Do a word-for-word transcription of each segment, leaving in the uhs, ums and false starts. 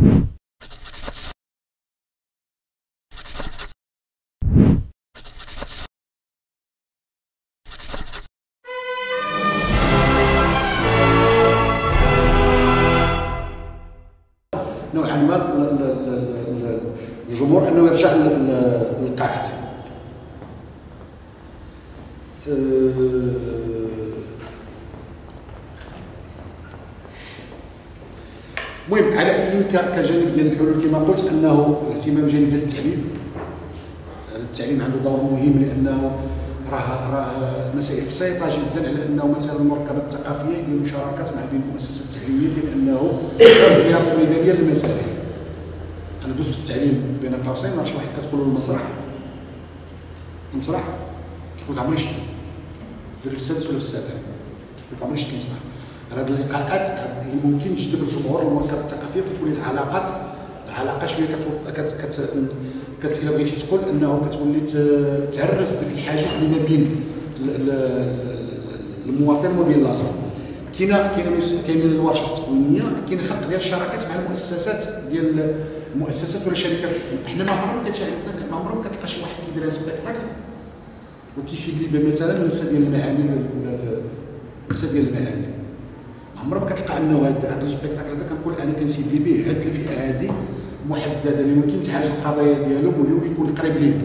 نوعا ما الجمهور انه يرجع للقاعات. المهم على اي كجانب ديال الحلول كما قلت انه الاهتمام جانب ديال التعليم. التعليم عنده دور مهم لانه راه راه مسائل بسيطه جدا على انه مثلا المركبات الثقافيه يديروا شراكات مع بين المؤسسات التعليميه ديال انه زياره ميدانيه للمسارح. انا دوزت في التعليم بين قوسين، راه شي واحد كتقول له المسرح المسرح كيقول لك عمري شفت دير في السادس ولا في السابع، كيقول لك عمري شفت المسرح. هاد اللقاءات اللي ممكن تجذب الجمهور للمركبات الثقافيه كتولي العلاقات العلاقه شويه كت كت كت كت الا بغيتي تقول انه كتولي تعرس ديك الحاجز اللي ما بين المواطن وبين اللازم. كاينه كاينه كاينه الورشه التكوينيه، كاين خلق ديال الشراكات مع المؤسسات ديال المؤسسات ولا الشركات. حنا ما عمرنا ما كانش عندنا ما عمرنا ما كتلقى شي واحد كيدير سبيكتاكل وكيسيبلي مثلا نسى ديال المعاني ولا نسى ديال المعاني. ما عمرنا ما كتلقى انه هذا السبيكتاكل هذا كنقول انا كنسيبلي به هاد الفئه هذه محدده اللي ممكن تعالج القضايا ديالهم واللي يكون قريب ليهم.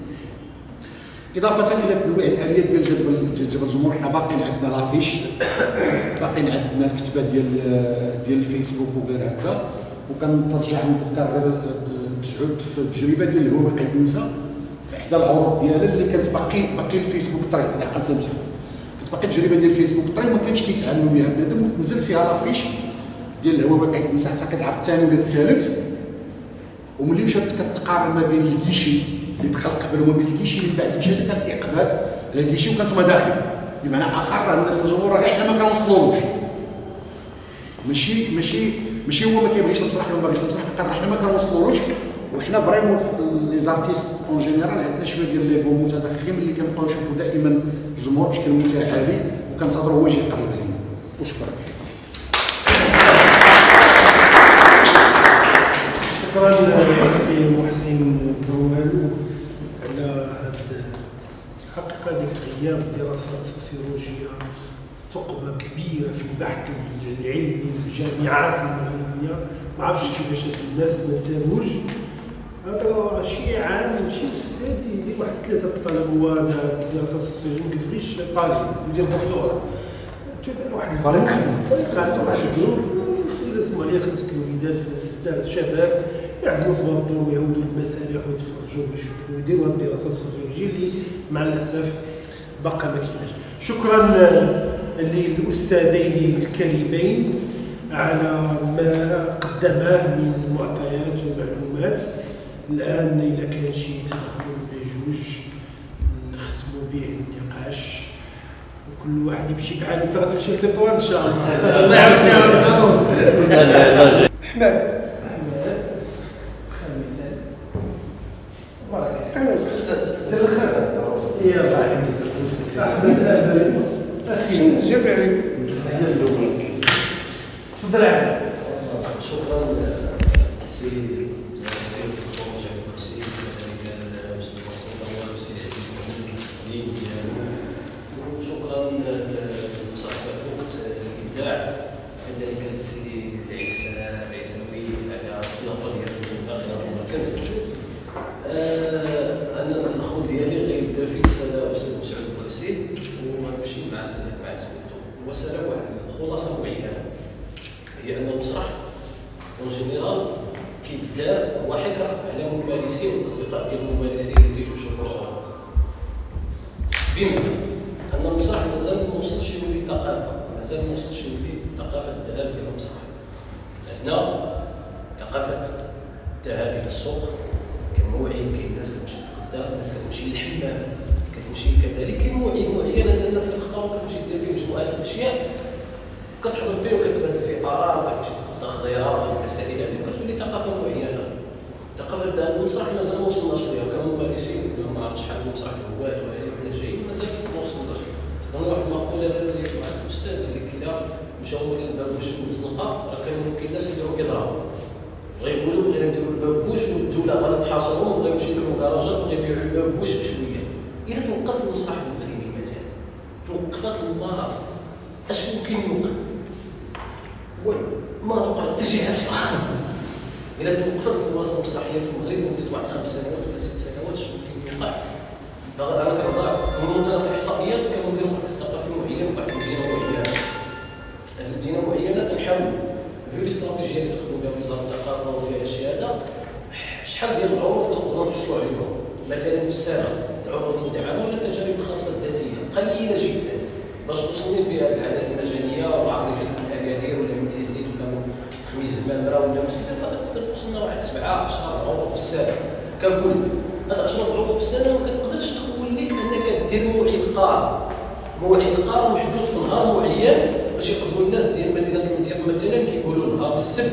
اضافه الى تنويع الاليات ديال جذب جذب الجمهور، حنا باقيين عندنا لافيش، باقيين عندنا الكتابه ديال ديال الفيسبوك وغير هكا. وكنرجع نذكر غير مسعود في التجربه ديال الهوى قيد النساء في احدى العروض ديالها اللي كانت باقي باقي الفيسبوك طري، انا عقلت مسعود كانت باقي التجربه ديال الفيسبوك طري ما كانش كيتعاملوا بها بنادم، وتنزل فيها لافيش ديال الهوى قيد النساء حتى كتعرف الثاني ولا الثالث. وملي مشات كتقارن ما بين الكيشي اللي دخل قبل وما بين الكيشي اللي بعد مشى كان الاقبال على الكيشي وكانت مداخل، بمعنى اخر الناس الجمهور راه احنا ما كنوصلوش. ماشي ماشي ماشي هو ما كيبغيش المسرح ولا ما باغيش المسرح، فقط احنا ما كنوصلوش. وحنا فريمون لي زارتيست اون جينيرال عندنا شويه ديال ليغو متضخم اللي كنبقاو نشوفوا دائما الجمهور بشكل متعالي وكنتظروا هو يجي يقرب علينا. وشكرا. شكرا للسي محسن زوالو على هذه الحقيقه ديال غياب دراسات سوسيولوجيه ثقبه كبيره في البحث العلمي في الجامعات المغربيه. ما عرفتش كيفاش هاد الناس ما انتبهوش. هذا شيء عام شي استاذ يدير واحد ثلاثه الطلب هو دراسات سوسيولوجيه ما كتبغيش طالب يدير دكتوراه. واحد فريق عنده فريق عنده واحد الجروب يرسموا عليه خمسه الوليدات ولا سته شباب يعزموا صباطهم ويهودوا المسارح ويتفرجوا ويشوفوا ويديروا هذه الدراسات السوسيولوجيه اللي مع الاسف باقا ما كايناش. شكرا للاستاذين الكريمين على ما قدماه من معطيات ومعلومات. الان اذا كان شي تدخل بجوج نختموا به النقاش وكل واحد يمشي بحاله. انت غتمشي لتطوان ان شاء الله. الله يعاوننا ويعاونكم. احمد احمد خميسان انا زين الخير يا احمد اهلا اخي جاب عليك تفضل يا احمد. شكرا سيدي سيدي الدكتور جابر الكرسي وكذلك الاستاذ محسن زوال والسيد عزيز محمد الدين. وشكرا لمسرح كافوت الابداع كذلك للسيدي عيسى العيساوي على الصياغه ديال داخل المركز. انا التدخل ديالي غيبدا في رساله استاذ مسعود الكرسي وغنمشي مع مع سميتو. رساله واحد الخلاصه معينه هي ان المسرح اون جينيرال كيدار هو حكر على ممارسين والاصدقاء ديال الممارسين اللي كيجيو يشوفوا العروض. بمعنى ان المسرح مازال ما وصلش يولي ثقافه، مازال ما وصلش يولي ثقافه الذهاب الى المسرح. هنا ثقافه الذهاب الى السوق كمواعيد، كاين الناس كتمشي تتغدى، الناس كتمشي للحمام، كتمشي كذلك كاين مواعيد معينه الناس كتختار كتمشي دير فيه مجموعه ديال الاشياء كتحضر فيه وكتبادل فيه اراء وكتمشي تقضى خضيره والمسائل هذه كتولي ثقافه معينه. ثقافه الذهاب للمسرح مازال ما وصلناش ليها كممارسين، ما عرفتش شحال من مسرح الهوات وهذه وحنا جايين مازال ما وصلناش. تظن واحد المقوله دابا ديال واحد الاستاذ اللي كلا مشاو من الباب واش من الزنقه راه كانوا ممكن الناس يديروا اضراب غير ولا غادي تحاصرهم وغيمشيو يديروا كراجات وغيبيعوا بوش بشويه. الا توقف المسرح المغربي مثلا توقفات الممارسه اش ممكن يوقع؟ ما توقع حتى شي حاجه. الا توقفت الممارسه المسرحيه في المغرب لمده واحد خمس سنوات ولا ست سنوات اش ممكن يوقع؟ انا كنهضر من منطلق الاحصائيات كنديروا مركز ثقافي معين واحد المدينه معينه. المدينه معينه كنحاول في الاستراتيجيه اللي كتخدم بها وزاره الثقافه وديال الشهاده شحال ديال العروض كنقدروا نحصلوا عليهم مثلا في السنه، العروض المدعمه ولا التجارب الخاصه الذاتيه قليله جدا باش توصلني فيها العدد المجانيه والعرض ديال من اكادير ولا من تيزنيت ولا من خميس زمامره ولا مسجد تقدر توصلنا واحد سبعه عشرة عروض في السنه ككل. هاد عشرة عروض في السنه ما كتقدرش تخول لك انك دير موعد قار موعد قار محدود في نهار معين باش يقدروا الناس ديال مدينه المنطقه مثلا كيقولوا نهار السبت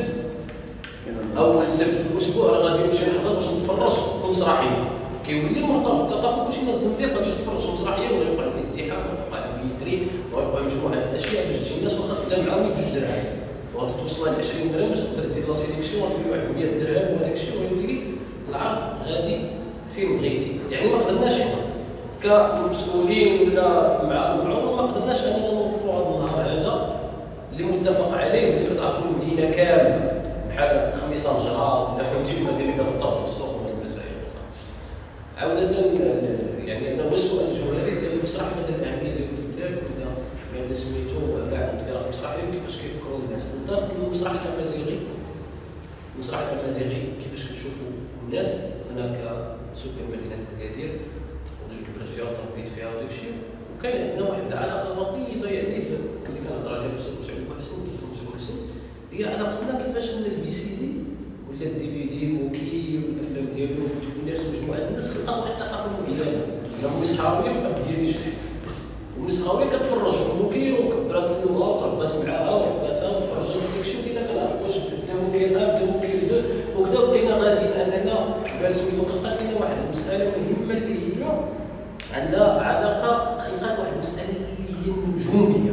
اول السبت في الاسبوع راه غادي نمشي نحضر باش نتفرج في مسرحيه. كيولي مرتبط بالثقافه كلشي الناس المنطقه غادي تتفرج في مسرحيه ولا يوقع الازدحام ويوقع البيتري ويوقع مجموعه من الاشياء باش تجي الناس واخا تبدا معاهم بجوج دراهم وغادي توصل ل عشرين درهم باش تقدر دير لا سيليكسيون وتولي واحد مية درهم وهذاك الشيء ويولي العرض غادي فين بغيتي. يعني ما قدرناش حنا كمسؤولين ولا مع المعروض ما قدرناش اننا نوفروا هذا النهار هذا اللي متفق عليه واللي كتعرفوا المدينه كامله بحال خميس الجرار ولا فهمتي هذه اللي كترتبط بالسوق وهذه المسائل الاخرى. عوده يعني هذا هو السؤال الجوهري ديال المسرح مدى الاهميه ديالو في البلاد ومدى ماذا سميتو ولا عند الفرق المسرحيه وكيفاش كيفكروا الناس. نظرت للمسرح الامازيغي المسرح الامازيغي كيفاش كتشوفوا الناس. انا كسكان مدينه اكادير واللي كبرت فيها وتربيت فيها وداك الشيء وكان عندنا واحد العلاقه وطيده يعني اللي كنهضر عليها الاستاذ مسعود بوحسن والدكتور مسعود بوحسن هي علاقتنا كيفاش ان البي سي دي ولا الدي في دي موكيل والافلام ديالو وتفناش مجموعه الناس خلقات واحد الثقافه معينه. انا مولي صحابي الاب ديالي شحال مولي صحابي كتفرج في الموكيل وكبرات اللغه وتربات معاها وحباتها وتفرجت وداك الشيء ولينا كنعرف واش بدا موكيل واحد بدا موكيل دو وكذا بقينا غاديين اننا سميتو خلقات لنا واحد المساله مهمه اللي هي عندها علاقه خلقات واحد المساله اللي هي النجوميه.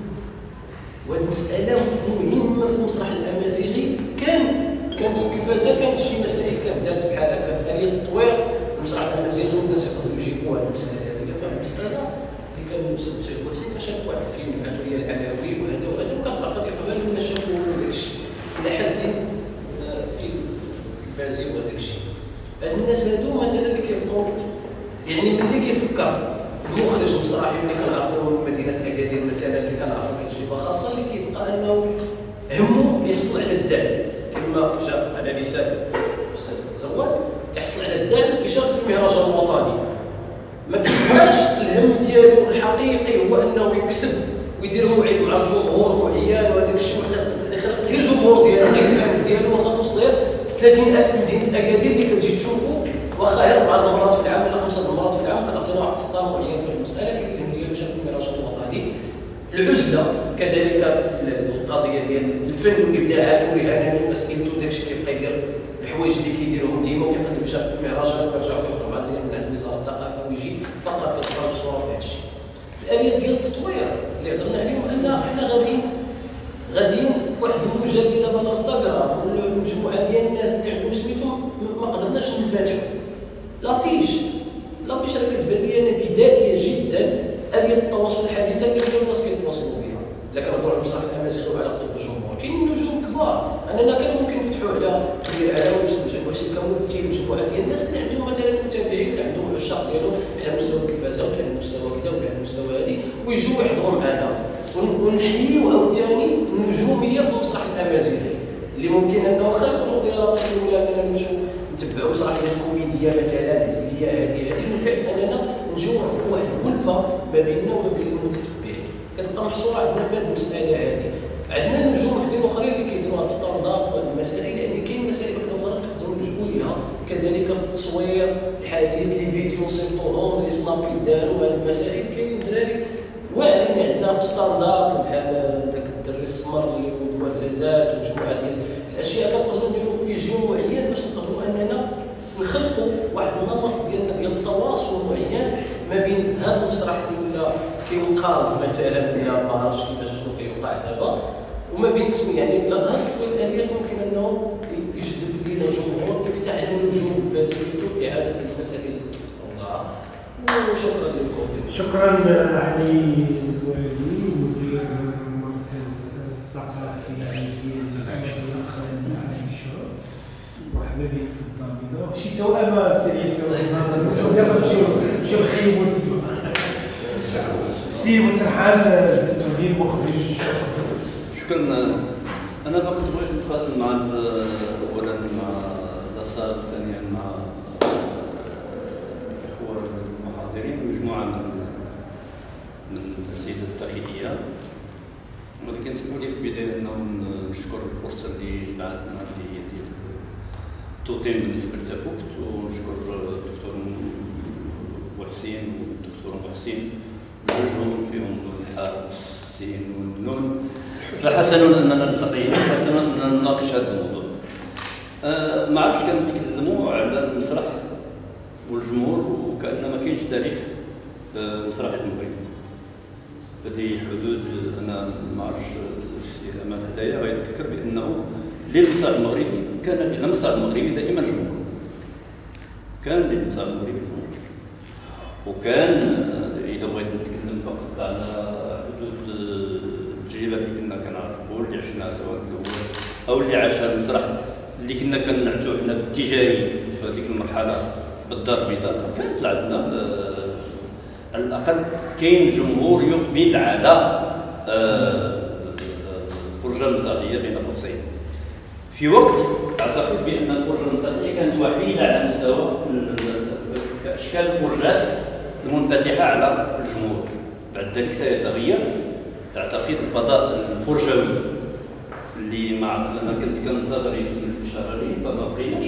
وهذه المساله مهمه في المسرح الامازيغي. كان كانت في التلفازه كانت شي مسائل كانت دارت بحال هكا في اليه تطوير المسرح الامازيغي والناس يقدروا يجيبوا هذه المساله هذه. كانت واحد المساله اللي كان الاستاذ مسعود بوحسن شاف واحد الفيلم عطوا لي العلاوي وهذا وهذا وكتعرف هذه قبل ولا شافوا داك الشيء الى حد فيلم تلفازي وهذاك الشيء. هاد الناس هادو مثلا اللي كيبقاو يعني ملي كيفكر المخرج المسرحي اللي كنعرفوه من مدينه اكادير مثلا اللي كنعرفو كتجربه خاصه اللي كيبقى انه همه يحصل على الدعم كما جاء على لسان الاستاذ زواد يحصل على الدعم يشارك في المهرجان الوطني. ما كيبقاش الهم ديالو الحقيقي هو انه يكسب ويدير موعد مع الجمهور معين وهذاك الشيء ويخلق غير الجمهور ديالو غير الفانز ديالو واخا توصل ثلاثين ألف مدينه اكادير اللي كتجي تشوفوا واخا غير اربع مرات في العام ولا خمسه مرات في العام كتعطينا واحد السطار معين في المساله كيكون ديالو شارك في المهرجان الوطني. العزله كذلك في القضيه ديال الفن وابداعاته ورهاناته واسئلته داكشي كيبقى يدير الحوايج اللي كيديرهم ديما وكيقدم يشارك في المهرجان ويرجع يخرج بعض ديال من عند وزاره الثقافه ويجي فقط كتبقى صوره في هذا الشيء. في الاليه ديال التطوير اللي هضرنا عليهم ان حنا غاديين غاديين في واحد الموجه اللي دابا الانستغرام ولا مجموعه ديال الناس اللي عندهم سميتهم ما قدرناش نفتحوا. لافيش لافيش راه كتبان لي انا بدائيه جدا في اليه التواصل الحديثه اللي كل الناس كيتواصلوا بها. الا كنهضروا على المسرح الامازيغي وعلاقته بالجمهور كاينين نجوم كبار اننا كان ممكن نفتحوا على كبير العالم ويسمعوا واحد كممثل مجموعه ديال الناس اللي عندهم مثلا متابعين اللي عندهم العشاق ديالهم على مستوى التلفازه ولا على مستوى كذا ولا على مستوى هذه ويجوا يحضروا معنا ونحيوا عاوتاني النجوميه في المسرح الامازيغي اللي ممكن انه واخا يكونوا اختيارات ولا اننا نمشيو نتبعوا مسرحيات كوميديه مثلا هزليه هذه هذه ممكن اننا نجيو نعطيو واحد الكلفه ما بيننا وما بين المتتبعين كتبقى محصوره عندنا في هذه المساله هذه. عندنا نجوم وحدين اخرين اللي كيديروا هاد الستاندارد وهاد المسائل يعني كاين مسائل وحده اخرى نقدروا نلجؤوا ليها كذلك في التصوير الحديث لي فيديو صيفطوهم لي سناب داروا هاد المسائل. كاينين دراري واعرين عندنا في ستاندارد بحال داك الدري السمر اللي هو دوار زازات ومجموعه ديال الاشياء كنقدروا نديروا فيجيون معين باش نقدروا اننا نخلقوا واحد النمط ديالنا ديال التواصل معين ما بين هذا المسرح اللي ولا كينقاض مثلا الى ما عرفتش كيفاش شنو كيوقع دابا وما بين تسمي يعني هاد التطوير الاليات ممكن انه يجذب لينا جمهور يفتح على نجوم وشكرا لكم. شكرا علي الوالي مدير مركز الثقافي ديال عائشة. مرحبا بك في الدار البيضاء. شي توأمة سي دابا نمشيو نمشيو نخيمو تما. سي مسرحان الزيتوني المخرج. شكرا. انا فقط بغيت نتواصل مع اولا مع الاصاله ثانيا مع الاخوه المحاضرين مجموعه من من الاسئله الداخليه. ولكن سمحوا لي في البدايه انه نشكر الفرصه اللي جمعتنا اللي هي ديال التوطين بالنسبه لتافوكت، ونشكر الدكتور بوحسين والدكتور محسن بوجههم فيهم الحارس والنون، فحسن اننا نلتقي، حسن اننا نناقش هذا الموضوع. أه ما عرفتش كنتكلموا على المسرح والجمهور وكأن ما كاينش تاريخ مسرحي المغرب. هذه حدود انا ما عرفتش السي امال هدايا غيتذكر بانه للمسرح المغربي كان للمسرح المغربي دائما جمهور. كان للمسرح المغربي جمهور. وكان اذا بغيت نتكلم فقط على حدود التجربه اللي كنا كنعرفوا اللي عشناها سواء الاول او اللي عاشها المسرح اللي كنا كنعتو حنا بالتجاري في هذيك المرحله بالدار البيضاء، كانت عندنا على الاقل كاين جمهور يقبل على الفرجه المسرحيه بين قوسين. في وقت اعتقد بان الفرجه المسرحيه كانت وحيده على مستوى اشكال الفرجات المنفتحه على الجمهور. بعد ذلك سيتغير اعتقد الفضاء الفرجوي اللي مع انا كنت كننتظر الاشاره ليه فما بقيناش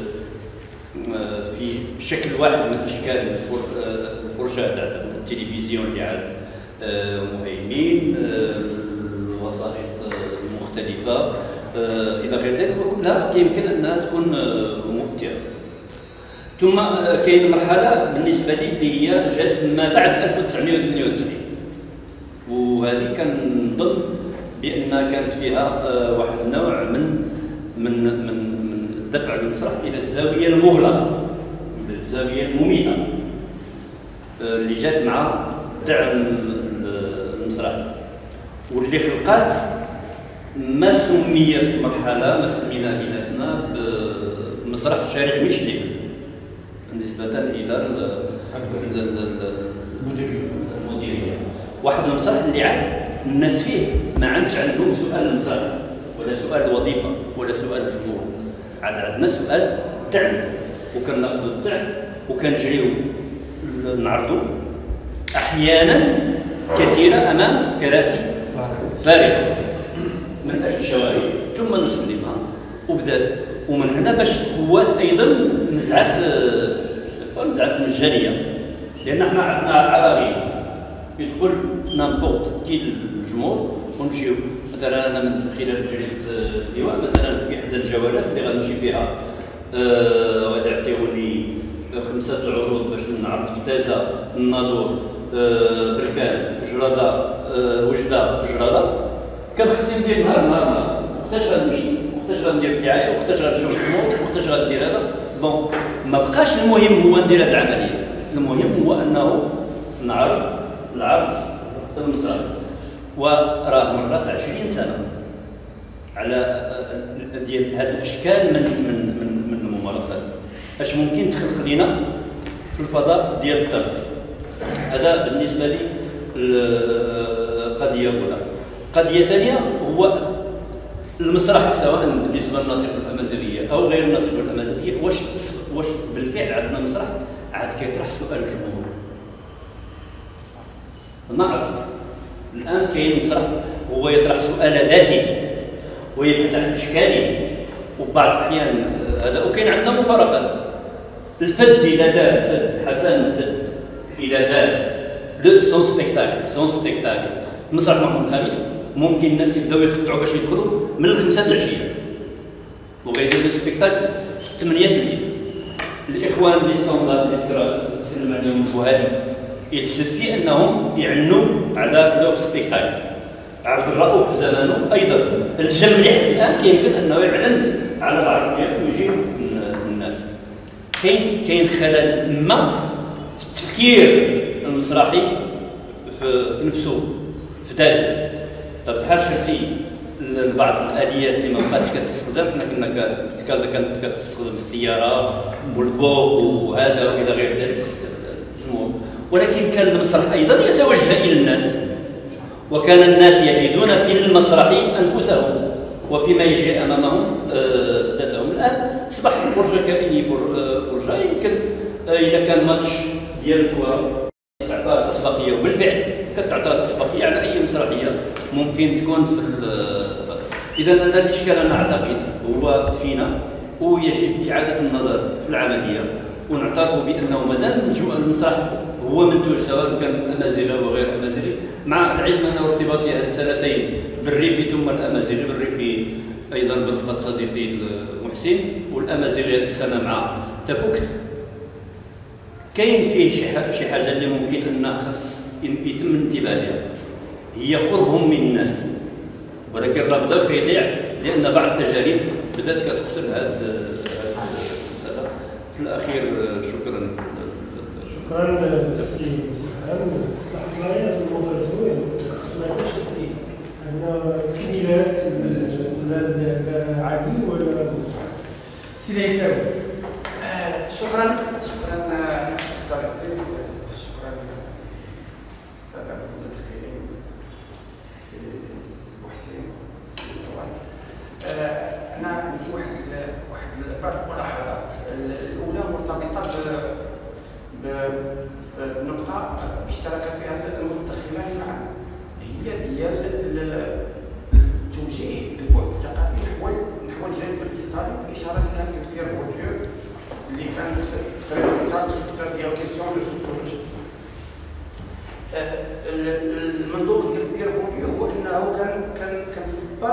في شكل واحد من اشكال الفرجات تاع التلفزيون اللي عاد مهيمن، الوسائط المختلفه الى غير ذلك، وكلها يمكن انها تكون مؤثره. ثم كاين مرحله بالنسبه لي اللي هي جات ما بعد ألف وتسعمائة وثمانية وتسعين، وهذه كنظن بان كانت فيها واحد النوع من من من من دفع المسرح الى الزاويه المغلقه، الى الزاويه المميته اللي جات مع دعم المسرح، واللي خلقات ما سمي في المرحله ما سمينا بيناتنا بمسرح الشارع ميشلين بالنسبه الى المديريه. المديريه واحد المسرح اللي عاد الناس فيه ما عادش عندهم سؤال المسرح ولا سؤال الوظيفه ولا سؤال الجمهور، عاد عندنا سؤال الدعم، وكناخذوا الدعم وكنجريو نعرضوا احيانا كثيره امام كراسي فارغه من اجل الشوارع ثم نسلمها وبدات. ومن هنا باش قوات ايضا نزعت نزعت مجانيه، لان احنا عندنا عباغي يدخل نامبورت كي الجمهور ونمشيو. مثلا انا من خلال تجربه اللواء مثلا في احدى الجولات اللي غنمشي فيها أه غادي يعطيوني خمسه العروض باش نعرض تازا، الناظور، أه بركان، جراده، أه وجده، جراده، كان خصني ندير نهار نهار نهار وقتاش غنمشي وقتاش غندير الدعايه وقتاش غنشوف الجمهور وقتاش غندير هذا. بون ما بقاش المهم هو ندير هذه العمليه، المهم هو انه نعرض العرض المسرح. وراه مرات عشرين سنه على ديال هذه الاشكال من من من من الممارسات اش ممكن تخلق لنا في الفضاء ديال الطرب. هذا بالنسبه لي القضيه الاولى. قضيه ثانيه هو المسرح سواء بالنسبه للناطق الامازيغيه او غير الناطق الامازيغيه، واش واش بالفعل عندنا مسرح عاد كيطرح سؤال الجمهور؟ ما عرفت. الان كاين مسرح هو يطرح سؤال ذاتي ويفتح اشكالي وبعض الاحيان هذا. وكاين عندنا مفارقات. الفد الى دار الفد حسن الفد الى دار لو سون سبيكتاكل سون سبيكتاكل مسرح محمود الخامس، ممكن الناس يبداو يقطعوا باش يدخلوا من الخمسه العشيه وغيديروا السبيكتاكل في ثمانيه الليل. الاخوان اللي ستاندار اللي تكلم عليهم الفهادي يتسفي انهم يعنوا على لوغ سبيكتاكل. عبد الرؤوف زمانه ايضا الجم مليح الان كيمكن انه يعلن على العرض ديالو ويجيب الناس. كاين كاين خلل ما التفكير المسرحي في نفسه في ذاته. طب بحال شفتي بعض الاليات اللي ما بقاتش كتستخدم، حنا كنا كازا كانت كتستخدم السياره والبوق وهذا والى غير ذلك الجمهور، ولكن كان المسرح ايضا يتوجه الى الناس، وكان الناس يجدون في المسرح انفسهم وفيما يجري امامهم ذاتهم. الان اصبح الفرجه كاي فرجه، يمكن اذا كان ماتش ديال الكره تعطى الاسبقيه، وبالفعل كتعطى الاسبقيه على اي مسرحيه ممكن تكون في. اذا انا الاشكال انا اعتقد هو فينا، ويجب اعاده النظر في العمليه ونعترف بانه مادام المسرح هو منتوج سواء كان امازيغي وغير امازيغي، مع العلم ان ارتباط هذه السنتين بالريفي ثم الامازيغي، بالريفي ايضا بالخط صديقي محسن، والامازيغي هذه السنه مع تفكت، كاين فيه شي حاجه اللي ممكن ان خص يتم الانتباه لها، هي قربهم من الناس، ولكن راه بدا كيضيع لان بعض التجارب بدات كتقتل هذا المساله. في الاخير شكرا. شكرا للسي مسهل. طلعت معايا في الموضوع زوين، ما يبقاش نسيت ان سيديلات لا عادي ولا سيدي عيساوي. شكرا شكرا دكتور عزيز، شكرا الساده المتدخلين سي محسن سي نوال. انا عندي واحد واحد بعض الملاحظات. الاولى مرتبطه بنقطه اشترك فيها المتدخلان معا، هي ديال توجيه البعد الثقافي نحو نحو الجانب الاقتصادي، الاشاره اللي كانت ديال بوركيو اللي كانت تقريبا اكثر ديال كيستيون دو سوسيولوجي. المنظور ديال بيير بوركيو هو انه كان كان كان سبب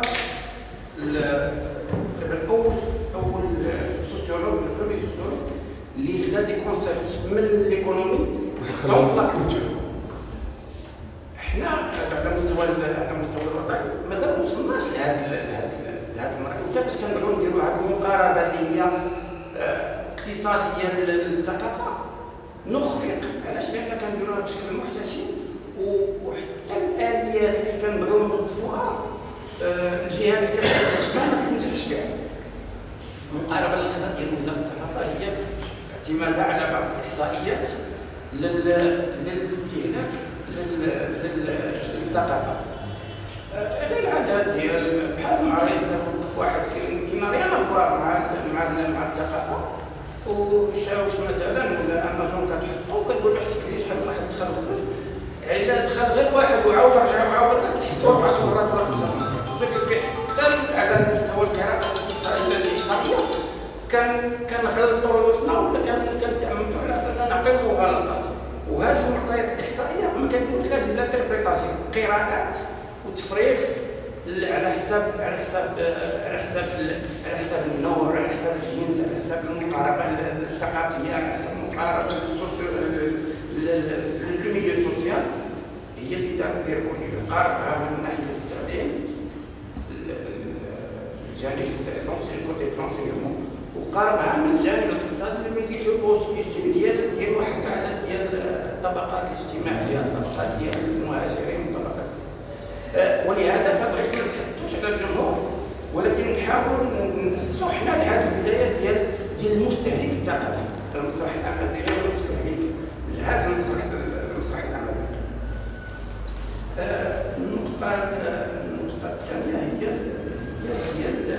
تقريبا اول اول سوسيولوج، البرومي سوسيولوج اللي خدا دي كونسيبت من الايكونومي ودخلهم في لاكولتور. حنا على مستوى على مستوى الوطني مازال ما وصلناش لهذا لهذا المرحله، وكيفاش كنبغيو نديروا هذه المقاربه اللي هي اقتصاديه للثقافه نخفق. علاش؟ لان كنديروها بشكل محتشم، وحتى الاليات اللي كنبغيو نوظفوها الجهات اللي كتوظفها ما كتنجحش فيها. المقاربه اللي خدات ديال وزاره الثقافه هي اعتمادها على بعض الاحصائيات للاستهلاك للثقافه. هذا العدد ديال بحال معرض كتوقف واحد كيما ريان مع مع مع الثقافه، وشاوش مثلا ولا امازون كتحطو كتقول له حسب لي شحال واحد دخل وخرج، الا دخل غير واحد وعاود رجع وعاود كتحسبوا اربع مرات ولا خمس مرات. فكر فيه حتى على مستوى القراءه الاحصائيه كان كان غلطوا رؤوسنا ولا كان كنتعمدوا على اساس نعطيو غلطات، وهذه المعطيات الاحصائيه ما كنديروش لها ديزانتربريتاسيون، قراءات وتفريغ على حساب على حساب على حساب على حساب النوع، على حساب الجنس، على حساب المقاربه الثقافيه، على حساب المقاربه السوسيو الميليو سوسيال. هي اللي دير قاربها من ناحيه التعليم، الجانب لونسيون كوتي لونسيون، وقاربها من الجانب الاقتصادي اللي ميديو بوسيبيليات ديال واحد العدد ديال الطبقات الاجتماعيه، الطبقات ديال المهاجرين، الطبقات. ولهذا فبغيت ما نتحدثوش على الجمهور، ولكن نحاول نسوا حنا لهذه البدايات ديال ديال المستهلك الثقافي، المسرح الامازيغي والمستهلك لهذا المسرح المسرح الامازيغي. النقطه النقطه الثانيه هي هي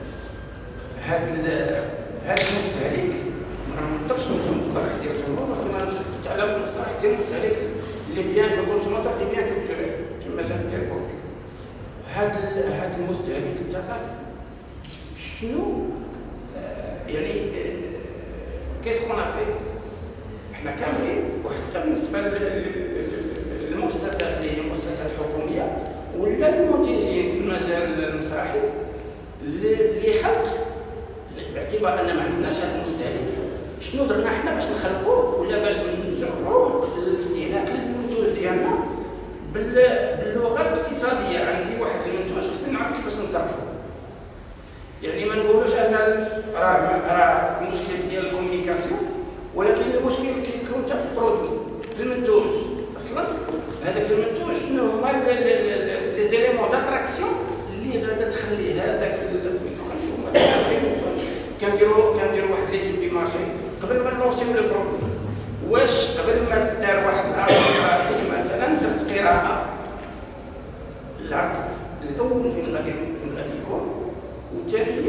هذا هذا المستهلك، ما نقدرش نوصل المصطلح ديال الجمهور، ولكن نتعلم المصطلح ديال المستهلك اللي بيان لو كونسوماتور دي بيان كولتوريل كما جا ديال بوركيو. هذا هذا المستهلك الثقافي شنو يعني كيس كون افي احنا كاملين، وحتى بالنسبه للمؤسسات اللي هي مؤسسات حكوميه ولا المنتجين في المجال المسرحي اللي خلق، باعتبار ان ما عندناش هذا المستهلك شنو درنا حنا باش نخلقوه ولا باش نجروه الاستهلاك للمنتوج ديالنا باللغه الاقتصاديه. عندي واحد المنتوج خصني نعرف كيفاش نصرفه، يعني ما نقولوش ان راه راه المشكل ديال الكومونيكاسيون، ولكن المشكل كيكون كيكون حتى في البرودوي في المنتوج اصلا. هذاك المنتوج شنو هما لي زيليمون داتراكسيون اللي غادا تخلي هذاك سميتو كنشوفو مثلا المنتوج كنديروا كنديروا واحد ليتيود دي مارشي قبل ما نلونسيو لو برودوي. واش قبل ما دار واحد العرض صحي مثلا درت قراءه العرض الاول فين غادي فين غادي يكون، وثانيا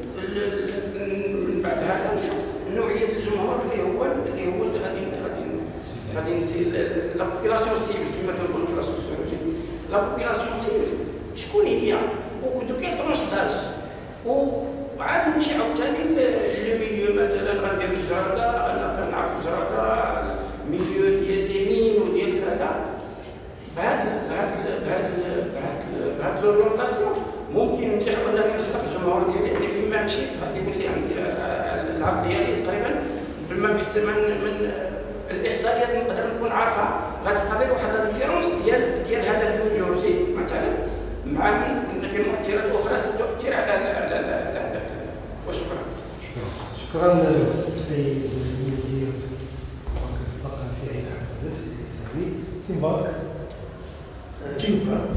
من بعد هذا نشوف نوعيه الجمهور اللي هو اللي هو اللي غادي غادي غادي نسير لا بوبيلاسيون سيبل كما كنقولوا في لا سوسيولوجي. لا بوبيلاسيون سيبل شكون هي ودو كاين طونش داج، وعاد نمشي عاوتاني لو ميليو مثلا غندير في جراده، انا كنعرف في جراده ميليو ديال دي مين وديال كذا. بهاد بهاد بهاد بهاد بهاد لوريونطاسيون ممكن ننجح ولا نخلق الجمهور ديالي. يعني فيما مشيت غادي يولي عندي العرض ديالي تقريبا بما من من الاحصائيات نقدر نكون عارفها غتبقى غير واحد لا ديفيرونس ديال ديال هذاك الجورجي مثلا مع كاين مؤثرات اخرى ستؤثر على على هذاك. وشكرا. شكرا السيد المدير المركز الثقافي عين حمد الاسلامي سيمبارك. شكرا.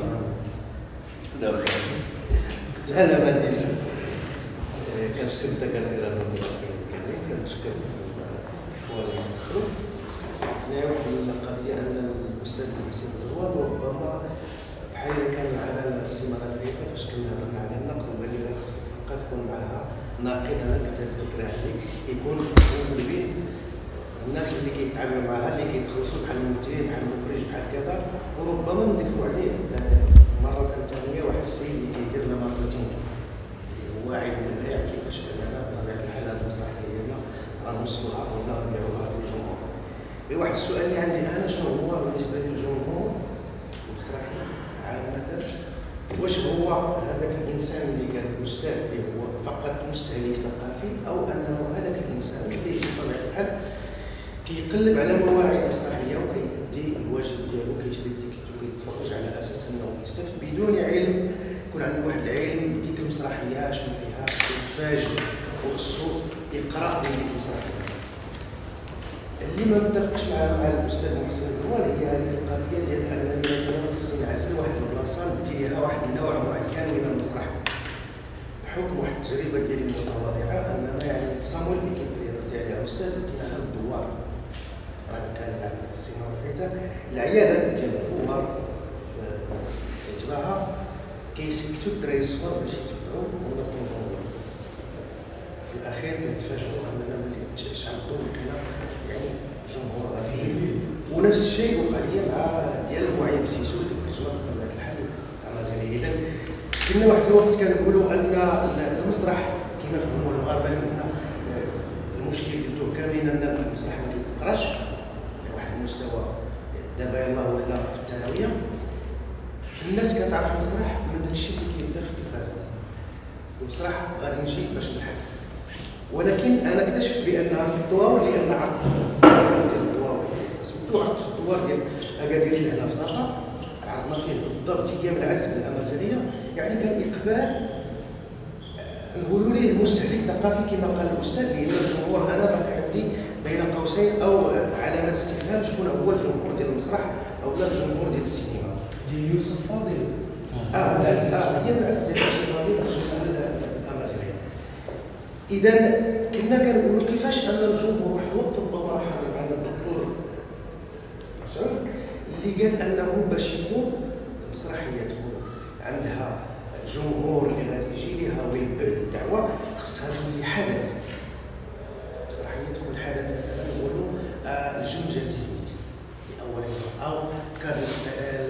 لا لا ما نديرش. كنشكر الدكاتره المتفقين كاملين، كنشكر الاخوان اللي تدخلوا. هنايا واحد القضيه ان الاستاذ محسن زوار ربما بحال الا كان معنا السيمانه الفايته فاش كنا هضرنا على النقد وقال لي خص تبقى تكون معها ناقد. انا كنت هذه الفكره هذه يكون بين الناس اللي كيتعاملوا معها اللي كيتخلصوا بحال الممثلين بحال المخرج بحال كذا، وربما نضيفوا عليه مرة ثانية واحد السيد اللي كيدير لنا ماركتينغ واعي بالبيع كيفاش اننا بطبيعة الحال هذه المسرحية ديالنا غنوصلوها ولا نبيعوها للجمهور. واحد السؤال اللي عندي انا شنو هو بالنسبة للجمهور المسرحي عامة، واش هو هذاك الانسان اللي كان الاستاذ اللي هو فقط مستهلك ثقافي، او انه هذاك الانسان اللي كيجي بطبيعة الحال كيقلب على مواعيد مسرحية وكيدي الواجب ديالو كيشري التيكيت وكيتفرج على اساس انه يستفد بدون علم، يكون عنده واحد العلم ديك المسرحيه شنو فيها، يتفاجئ وخصو يقرا ديك المسرحيه. اللي ما متفقش مع مع الاستاذ محسن زوال هي هذه القضيه ديال انني مثلا خصني نعزل واحد البلاصه نديها واحد النوع معين من المسرح بحكم واحد التجربه ديالي المتواضعه، انما يعني صامول اللي كيدير عليها استاذ كاين الدوار راه كان على السينما الفايته العيادات ديال الدوار في تبعها كيسكتوا الدراري الصغار باش يتبعوا ونطلبوا الضوء. في الاخير كنتفاجئوا اننا ملي تشعل الضوء لقينا يعني جمهور غفير. ونفس الشيء وقع لي مع ديال معين سيسو اللي ترجمت بطبيعه الحال امازيغيه. اذا كنا واحد الوقت كنقولوا ان المسرح كما فهموه المغاربه ان المشكل ديالو كاملين ان المسرح ما كيتقراش واحد المستوى. دابا يلاه ولا في الثانويه الناس كتعرف المسرح من داك الشيء اللي كيبدا في التلفازه. المسرح غادي نجي باش نلحق، ولكن انا اكتشفت بانها في الدوار لان عرض ديال الدوار سميتو عرض في الدوار ديال اكادير اللي هنا في طنطا عرضنا فيه بالضبط ايام العزف الامازيغيه. يعني كان اقبال نقولوا ليه مستهلك ثقافي كما قال الاستاذ، لان الجمهور انا باقي عندي بين قوسين او علامه استفهام شكون هو الجمهور ديال المسرح او لا الجمهور ديال السينما. ديال يوسف فاضل. اه اه هي العزف ديال يوسف فاضل ترجمها الامازيغيه. اذا كنا كنقولوا كيفاش ان الجمهور واحد الوقت ربما راح عند الدكتور مسعود اللي قال انه باش يكون المسرحيه تكون عندها جمهور اللي غادي يجي ليها ويلبى الدعوه خصها تولي حدث. المسرحيه تكون حدث مثلا نقولوا آه الجمجه تزميت لاول مره او كان سؤال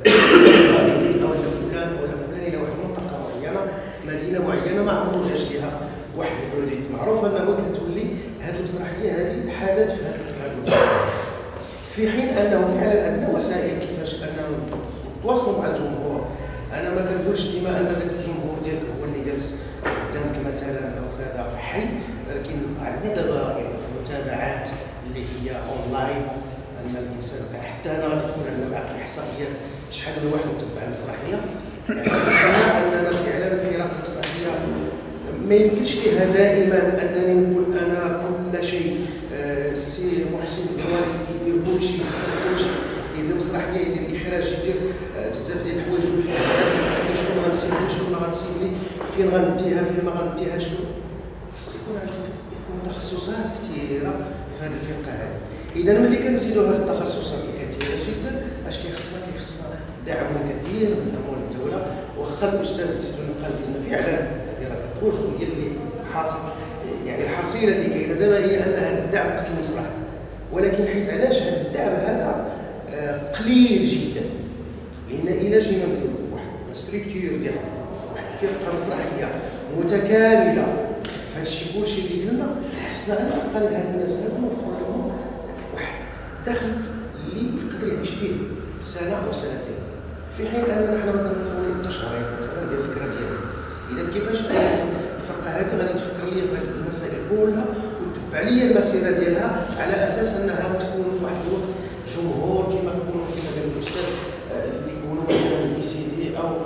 او فلان ولا فلان الى واحد المنطقه معينه مدينه معينه ما عمرو جاش ليها واحد الفروديت معروف انه كتولي هذه المسرحيه هذه حدث في هذا المسرح. في حين انه فعلا عندنا وسائل كيفاش اننا نتواصلوا مع الجمهور. انا ما كنقولش ديما ان ذاك الجمهور ديالك هو اللي جالس قدامك مثلا او كذا حي، ولكن عندنا دابا يعني متابعات اللي هي اونلاين ان الانسان حتى انا غادي تكون عندنا بعض الاحصائيات شحال من واحد متبع المسرحيه. يعني اننا فعلا فرق مسرحيه ما يمكنش ليها دائما انني نقول انا كل شيء. السي محسن الزوالي يدير كل شيء في كل شيء، يدير مسرحيه، يدير اخراج، يدير بزاف ديال الحوايج في المسرحيه. شكون غنسيب لي، شكون ما غنسيب لي، فين غنديها، فين ما غنديها، شنو خص يكون عندك يكون تخصصات كثيره في هذا الفقه هذا. اذا ملي كنزيدوا هذه التخصصات الكثيره جدا اش كيخصنا؟ كيخصنا دعم كثير من اموال الدوله. واخا الاستاذ زيتون قال لنا فعلا هذه راه كتروج هي اللي حاصل، يعني الحصيله اللي كاينه دابا هي ان هذا الدعم قتل المسرح. ولكن حيت علاش هذا الدعم هذا قليل جدا؟ لان الى جينا نديروا واحد ستركتور ديال واحد فرقه مسرحيه متكامله في هذا الشيء كلشي اللي قلنا، خصنا على الاقل هاد الناس هادو نوفر لهم واحد الدخل اللي يقدر يعيش به سنه او سنتين، في حين اننا حنا ما كنوفروا حتى شهرين مثلا ديال الكرا ديالنا. اذا كيفاش الفرقه هذه غادي تفكر لي في هذه المسائل كلها وتتبع لي المسيره ديالها على اساس انها تكون في واحد الوقت جمهور كما كنقولوا كما قال الاستاذ اللي يكونوا مثلا في سي دي او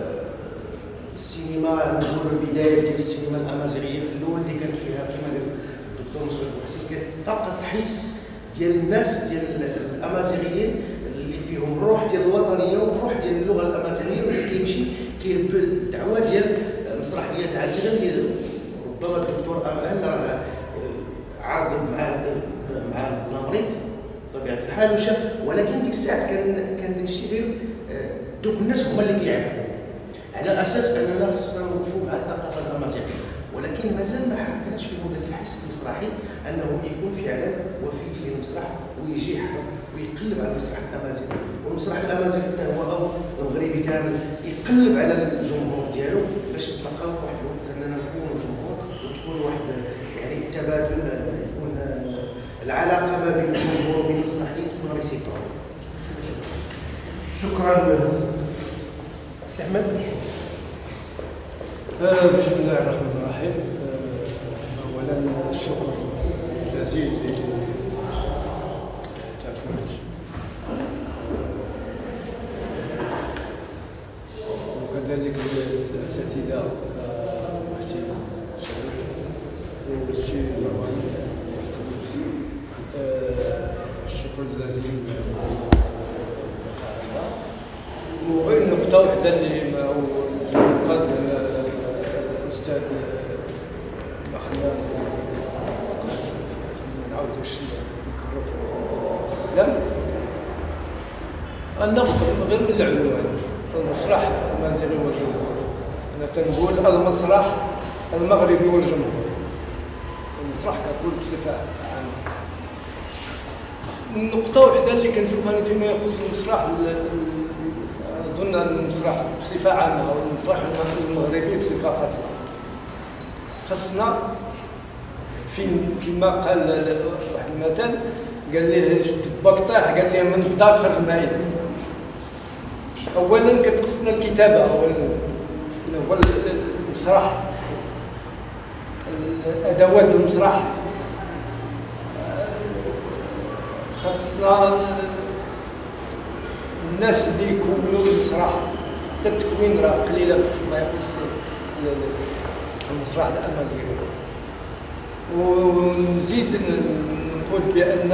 السينما، نقولوا البدايه ديال السينما الامازيغيه في الاول اللي كانت فيها كما قال الدكتور مسعود محسن كانت فقط حس ديال الناس ديال الامازيغيين اللي فيهم الروح ديال الوطنيه والروح ديال اللغه الامازيغيه، واللي كيمشي كيلبي الدعوه ديال مسرحيات عندنا اللي ربما الدكتور امان راه عرض مع مع الامريك بطبيعه الحال وشاف، ولكن ديك الساعات كان كان داك الشيء غير دوك الناس هما اللي كيعرفوا على اساس اننا خصنا نوقفوا مع الثقافه الامازيغيه. ولكن مازال ما حركناش فيهم ذاك الحس المسرحي انه يكون فعلا وفي للمسرح ويجي يحضر ويقلب على المسرح الامازيغي، والمسرح الامازيغي حتى هو او المغربي كامل يقلب على الجمهور ديالو باش نتلاقاو في واحد الوقت اننا نكونوا جمهور وتكون واحد يعني التبادل، يكون العلاقه ما بين الجمهور وبين المسرحيين تكون ريسيبروك. شكرا سي احمد. بسم الله الرحمن الرحيم. اولا الشكر جزيل لتافوت وكذلك الاساتذه محسن والسي زرواني. الشكر الجزيل. وغير نقطه واحده اللي قال الاستاذ مخلان نعاود الشيء نكرروا في الكلام. النقد غير من العنوان المسرح الامازيغي والجمهور. انا تنقول المسرح المغربي والجمهور، المسرح ككل بصفه عامه. النقطه واحده اللي كنشوف انا فيما يخص المسرح، اظن المسرح بصفه عامه او المسرح المغربي بصفه خاصه، خصنا فين كما قال واحد المثل قال ليه شد باك طاح قال ليه من الدار خرج معين. اولا كتخصنا الكتابه هو هو المسرح، الادوات المسرح خصنا الناس اللي يكونوا المسرح. حتى التكوين راه قليله فيما يخص المسرح الامازيغي. ونزيد نقول بان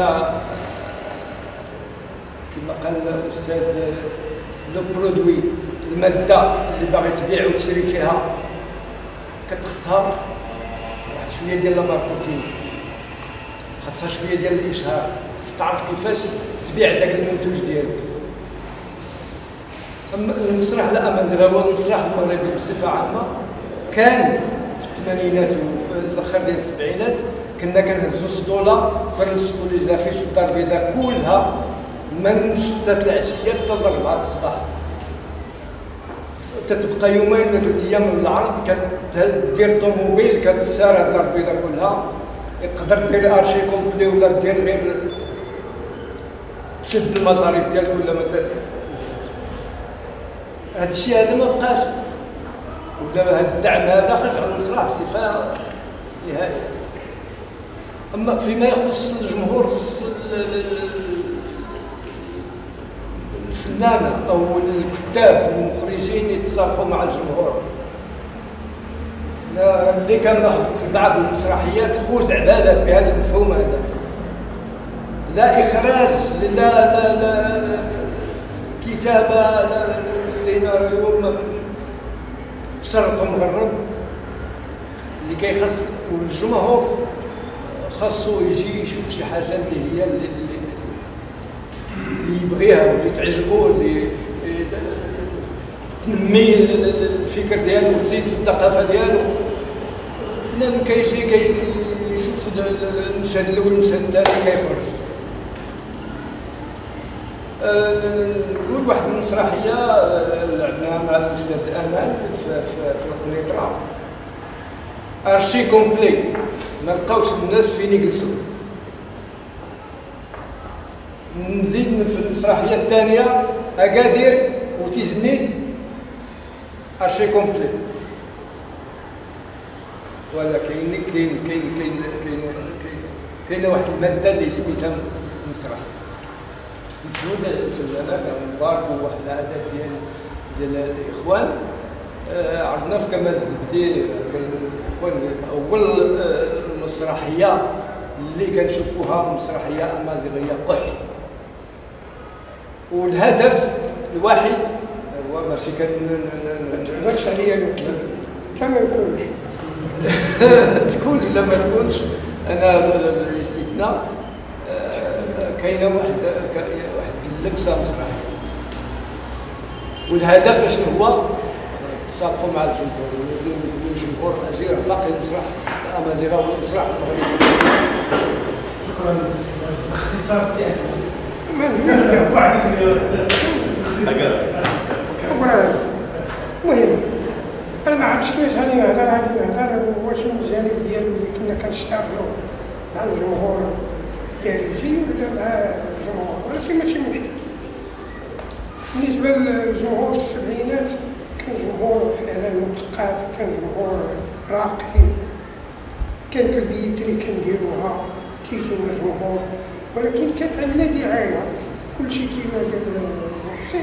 كما قال الاستاذ لو برودوي الماده اللي باغي تبيع وتشري فيها كتخصها واحد شويه ديال الماركتينغ، خاصها شويه ديال الاشهار، خاص تعرف كيفاش تبيع داك المنتوج ديالك. اما المسرح الامازيغي هو المسرح المغربي بصفه عامه كان في الثمانينات وفي الاخر ديال السبعينات كنا كنهزو السطوله وكنسقوا لي لافيش في الدار البيضاء كلها من ستة العشيه حتى أربعة الصباح، تتبقى يومين ولا ثلاث ايام من العرض كدير طوموبيل كتسارع الدار البيضاء كلها، يقدر دير ارشي كومبلي ولا دير غير تسد المصاريف ديالك ولا مثلا. هذا الشيء هذا ما بقاش، ولا هذا الدعم هذا خرج على المسرح بصفه نهائيه. اما فيما يخص الجمهور خص الفنانه او الكتاب والمخرجين يتصالحوا مع الجمهور. اللي كنلاحظوا في بعض المسرحيات خوز عبادات بهذا المفهوم هذا، لا اخراج لا لا لا, لا كتابه لا, لا السيناريو شرق مغرب اللي كيخص، والجمهور خاصو يجي يشوف شي حاجه اللي هي اللي, اللي يبغيها واللي تعجبو اللي تنمي الفكر ديالو وتزيد في الثقافه ديالو. بنادم كيجي كيشوف المشهد الاول المشهد الثاني كيخرج. نقول واحد المسرحيه لعبناها مع الاستاذ امال في, في, في القنيطره، ارشي كومبلي، ما لقاوش الناس فين يجلسوا. نزيد في المسرحيه الثانيه اكادير وتيزنيت، ارشي كومبلي. ولكن كاين كاين كاين كاين كاين كاينه واحد الماده اللي سميتها المسرح مجهود الفنانه كان مبارك وواحد العدد ديال ديال الاخوان. آه عندنا في كمال الزبدي كان الاخوان اول آه مسرحيه اللي كنشوفوها مسرحيه امازيغيه قح، والهدف الواحد هو ماشي كان ما تهضرش عليا لك حتى ما يكونش تكون الا ما تكونش. انا الاستثناء كاينه واحد واحد اللبسه مسرحيه، والهدف شنو هو؟ تسابقوا مع الجمهور، الجمهور اجير باقي المسرح الامازيغي والمسرح المغربي. شكرا. باختصار سي احمد واحد المهم انا ما عرفتش كيفاش غادي نهضر غادي نهضر واش من الجانب ديال اللي كنا كنشتغلوا مع الجمهور الخارجي ولا مع الجمهور، ولكن ماشي مشكل. بالنسبه للجمهور السبعينات كان جمهور فعلا مثقف، كان جمهور راقي، كانت البيت اللي كنديروها كيجينا جمهور، ولكن كانت عندنا دعايه كلشي كيما قال محسن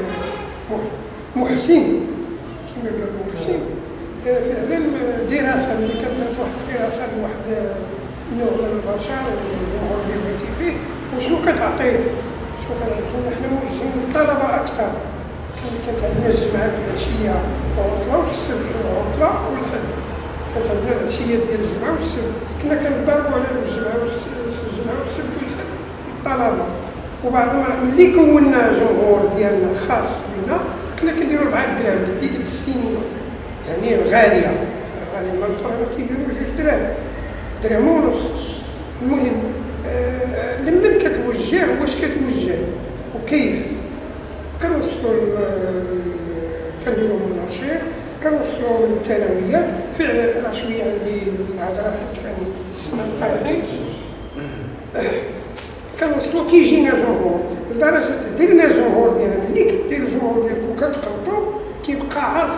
محسن كما قال محسن فعلا دراسه اللي كدرس واحد الدراسه لواحد نوع من البشر والجمهور اللي بغيتي فيه وشنو كتعطيه شنو كنعطيو حنا موجهين للطلبه اكثر. كانت عندنا الجمعه في العشيه وعطله والسبت وعطله والحد، كانت عندنا العشيه ديال الجمعه والسبت كنا كنضربوا على الجمعه والجمعه والسبت والحد الطلبه. وبعد المرات ملي كونا جمهور ديالنا خاص بنا كنا كنديروا أربعة دراهم ديك السينما، يعني الغاليه الغاليه ما الاخرى كيديروا جوج دراهم درهم ونص. المهم آه لمن كتوجه واش كتوجه وكيف كنوصلوا كنديروا مناشير كنوصلوا للثانويات. فعلا راه شويه عندي الهضره حيت كان السنه طايحين كنوصلوا كيجينا جمهور لدرجه درنا جمهور ديالنا. ملي كدير الجمهور ديالك وكتقلطو كيبقى عارف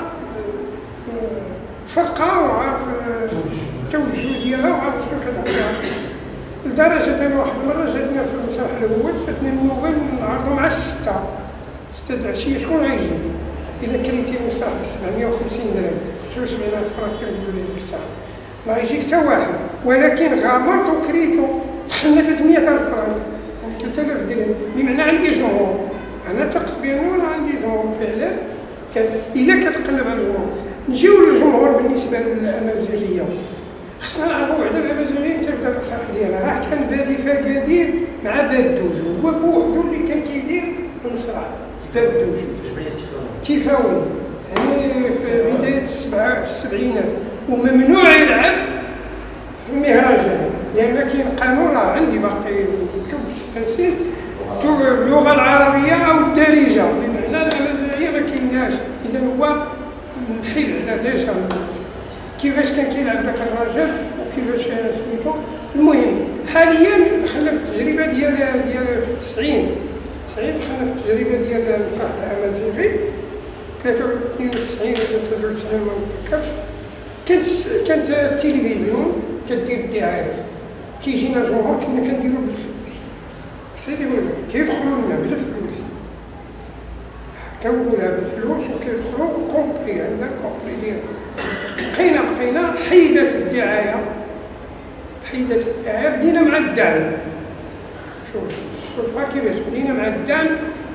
فرقه وعارف التوجه ديالها وعارف شنو كتعطيها. لدرجه انا واحد المره جاتنا في المسرح الاول جاتنا النوبه نعرضوا مع السته سته د العشيه شكون غيجي الا كريتي المسرح ب سبعمية وخمسين درهم خمسة وسبعين الف فرنك كنقولوا ليه ديك الساعه ما يجيك حتى واحد، ولكن غامرت وكريتو دخلنا ثلاثمية الف فرنك يعني ثلاثة آلاف درهم. بمعنى عندي جمهور، انا ثقت بانه راه عندي جمهور فعلا. الا كتقلب على الجمهور نجيو للجمهور بالنسبه للامازيغيه خصنا نعرفوا وحده الامازيغيه تبدا المسرح ديالها راه كان بادي فكادير مع بادوج هو بوحدو اللي كان كيدير المسرح بادوج تيفاوي يعني في بدايه السبعه السبعينات. وممنوع يلعب في المهرجان لان كاين قانون راه عندي باقي مكتوب بالتنسيق اللغه العربيه او الدارجه بمعنى الامازيغيه ما كايناش. اذا هو نحيد على ديجا كيفاش كان كيلعب ذاك الرجل وكيفاش سميتو. المهم حاليا دخلنا في التجربه ديال ديال في التسعين تسعين دخلنا في التجربه ديال المسرح الامازيغي ثلاثة واثنين وتسعين ولا ثلاثة وتسعين ما نتذكرش. كانت كانت التلفزيون كدير الدعايه كيجينا جمهور كنا كنديرو بالفلوس سيدي ولد كيدخلوا لنا بلا فلوس كنقولها بالفلوس وكيدخلوا كومبري عندنا كومبري ديالنا بقينا بقينا حيدت الدعايه حيدت الدعايه بدينا مع الدعم. شوف شوف كيفاش بدينا مع الدعم.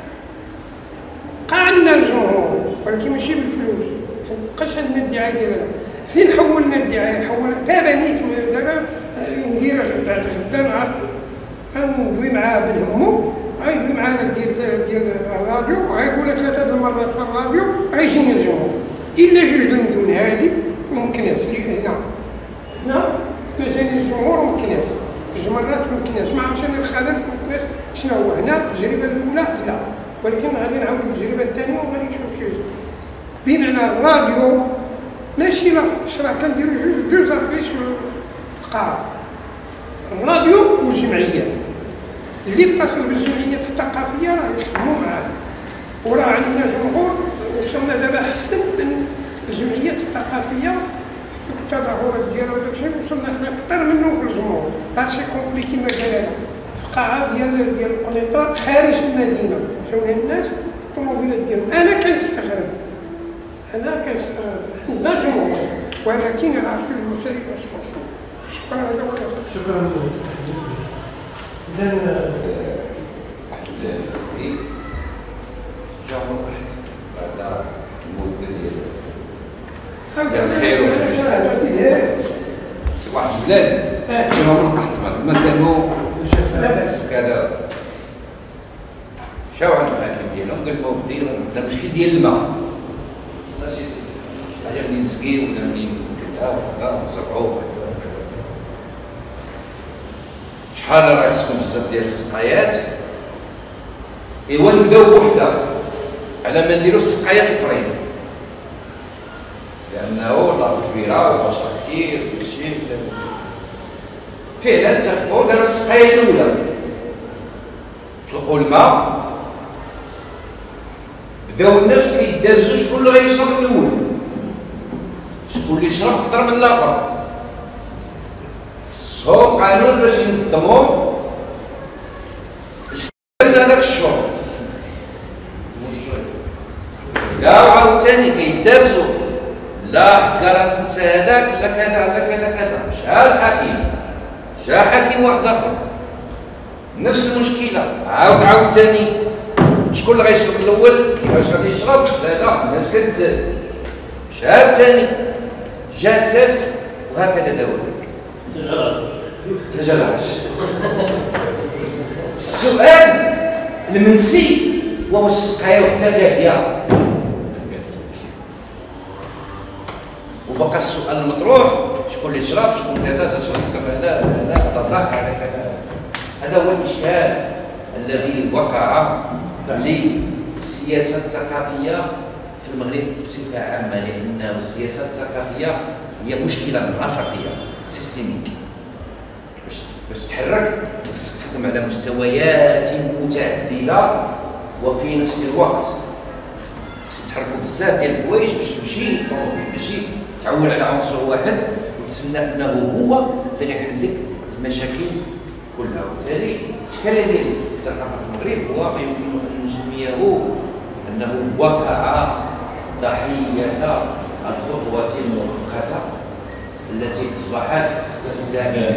بقى عندنا الجمهور ولكن ماشي بالفلوس، مابقاش عندنا الدعايه ديالنا. فين حولنا الدعايه؟ حولنا دابا نيت دابا ندير بعد غدا نعرف غندوي معاه بالهمو، غيدوي معاه ديال ديال الراديو، غيقول لك ثلاثه د المرات في الراديو غيجيني الجمهور. الا جوج المدن هادي ممكناش هنا هنا ما جاني الجمهور ممكناش، جوج مرات ممكناش، ما عرفتش انا الخلل ممكناش شنو هو. هنا التجربه الاولى لا، ولكن غادي نعاود التجربه الثانيه وغادي نشوف كيفاش. بمعنى الراديو ماشي لافيش، راه كنديرو جوج دوز افيش في القاعه، الراديو والجمعيات. اللي اتصل بالجمعيات الثقافيه راه يخدموا معاه، وراه عندنا جمهور. وصلنا دابا احسن من الجمعيات الثقافيه في التظاهرات ديالها وداكشي، وصلنا حنا اكثر منهم في الجمهور. هادشي كومبليكي ما كاين في قاعه ديال ديال القنيطره خارج المدينه، جاونا الناس الطوموبيلات ديالهم. انا كنستغرب انا كنستغرب عندنا جمهور، ولكن انا عرفت الوسائل باش توصل. شكرا. هذا هو. شكرا للسيد. اذا واحد السيد جا واحد بعد المده ديال ديال الخير واحد البلاد جاو من القحط ما كانوا كذا. جاو عند الحاكم ديالهم قال لهم ديروا عندنا مشكل ديال الماء، خصنا شي حاجه منين نسقيو ولا منين كذا وكذا نزرعوا. شحال راه خصكم بزاف ديال السقايات؟ ايوا نبداو بوحده على ما نديرو السقايات الاخرين، لانه الارض كبيره والبشر كثير وكلشي. فعلا اتفقوا داروا السقايه الاولى، طلقوا الماء، بداو الناس كيدارزوا شكون اللي غيشرب الاول، شكون اللي يشرب اكثر من الاخر. خصهم قانون باش ينظموا استغل هذاك الشرب. بداو عاوتاني كيدابزوا، لا حكا ننسى هذاك لا كذا لا كذا كذا. مشى الحكيم، جا حكيم واحد اخر نفس المشكله، عاود عاود ثاني شكون اللي غيشرب الاول، كيفاش غادي يشرب، لا لا الناس كتزاد. مشى الثاني، جا الثالث، وهكذا داولك تجرعش. السؤال المنسي هو واش السقايه وحده كافيه؟ وبقى السؤال المطروح شكون اللي شرب، شكون كذا، هذا شرب كذا، لا لا هذا ضاع هذا كذا. هذا هو الاشكال الذي وقع للسياسه الثقافيه في المغرب بصفه عامه، لان السياسه الثقافيه هي مشكله عصبيه سيستميك. باش باش تتحرك خصك تخدم على مستويات متعدده، وفي نفس الوقت خصك تحركوا بزاف ديال الحوايج باش تمشي ماشي تعول على عنصر واحد وتسنى انه هو اللي غيحل لك المشاكل كلها. وبالتالي الاشكاليه ديال الثقافه في المغرب هو ما يمكن ان نسميه انه وقع ضحيه الخطوه المؤقته التي اصبحت دائمه.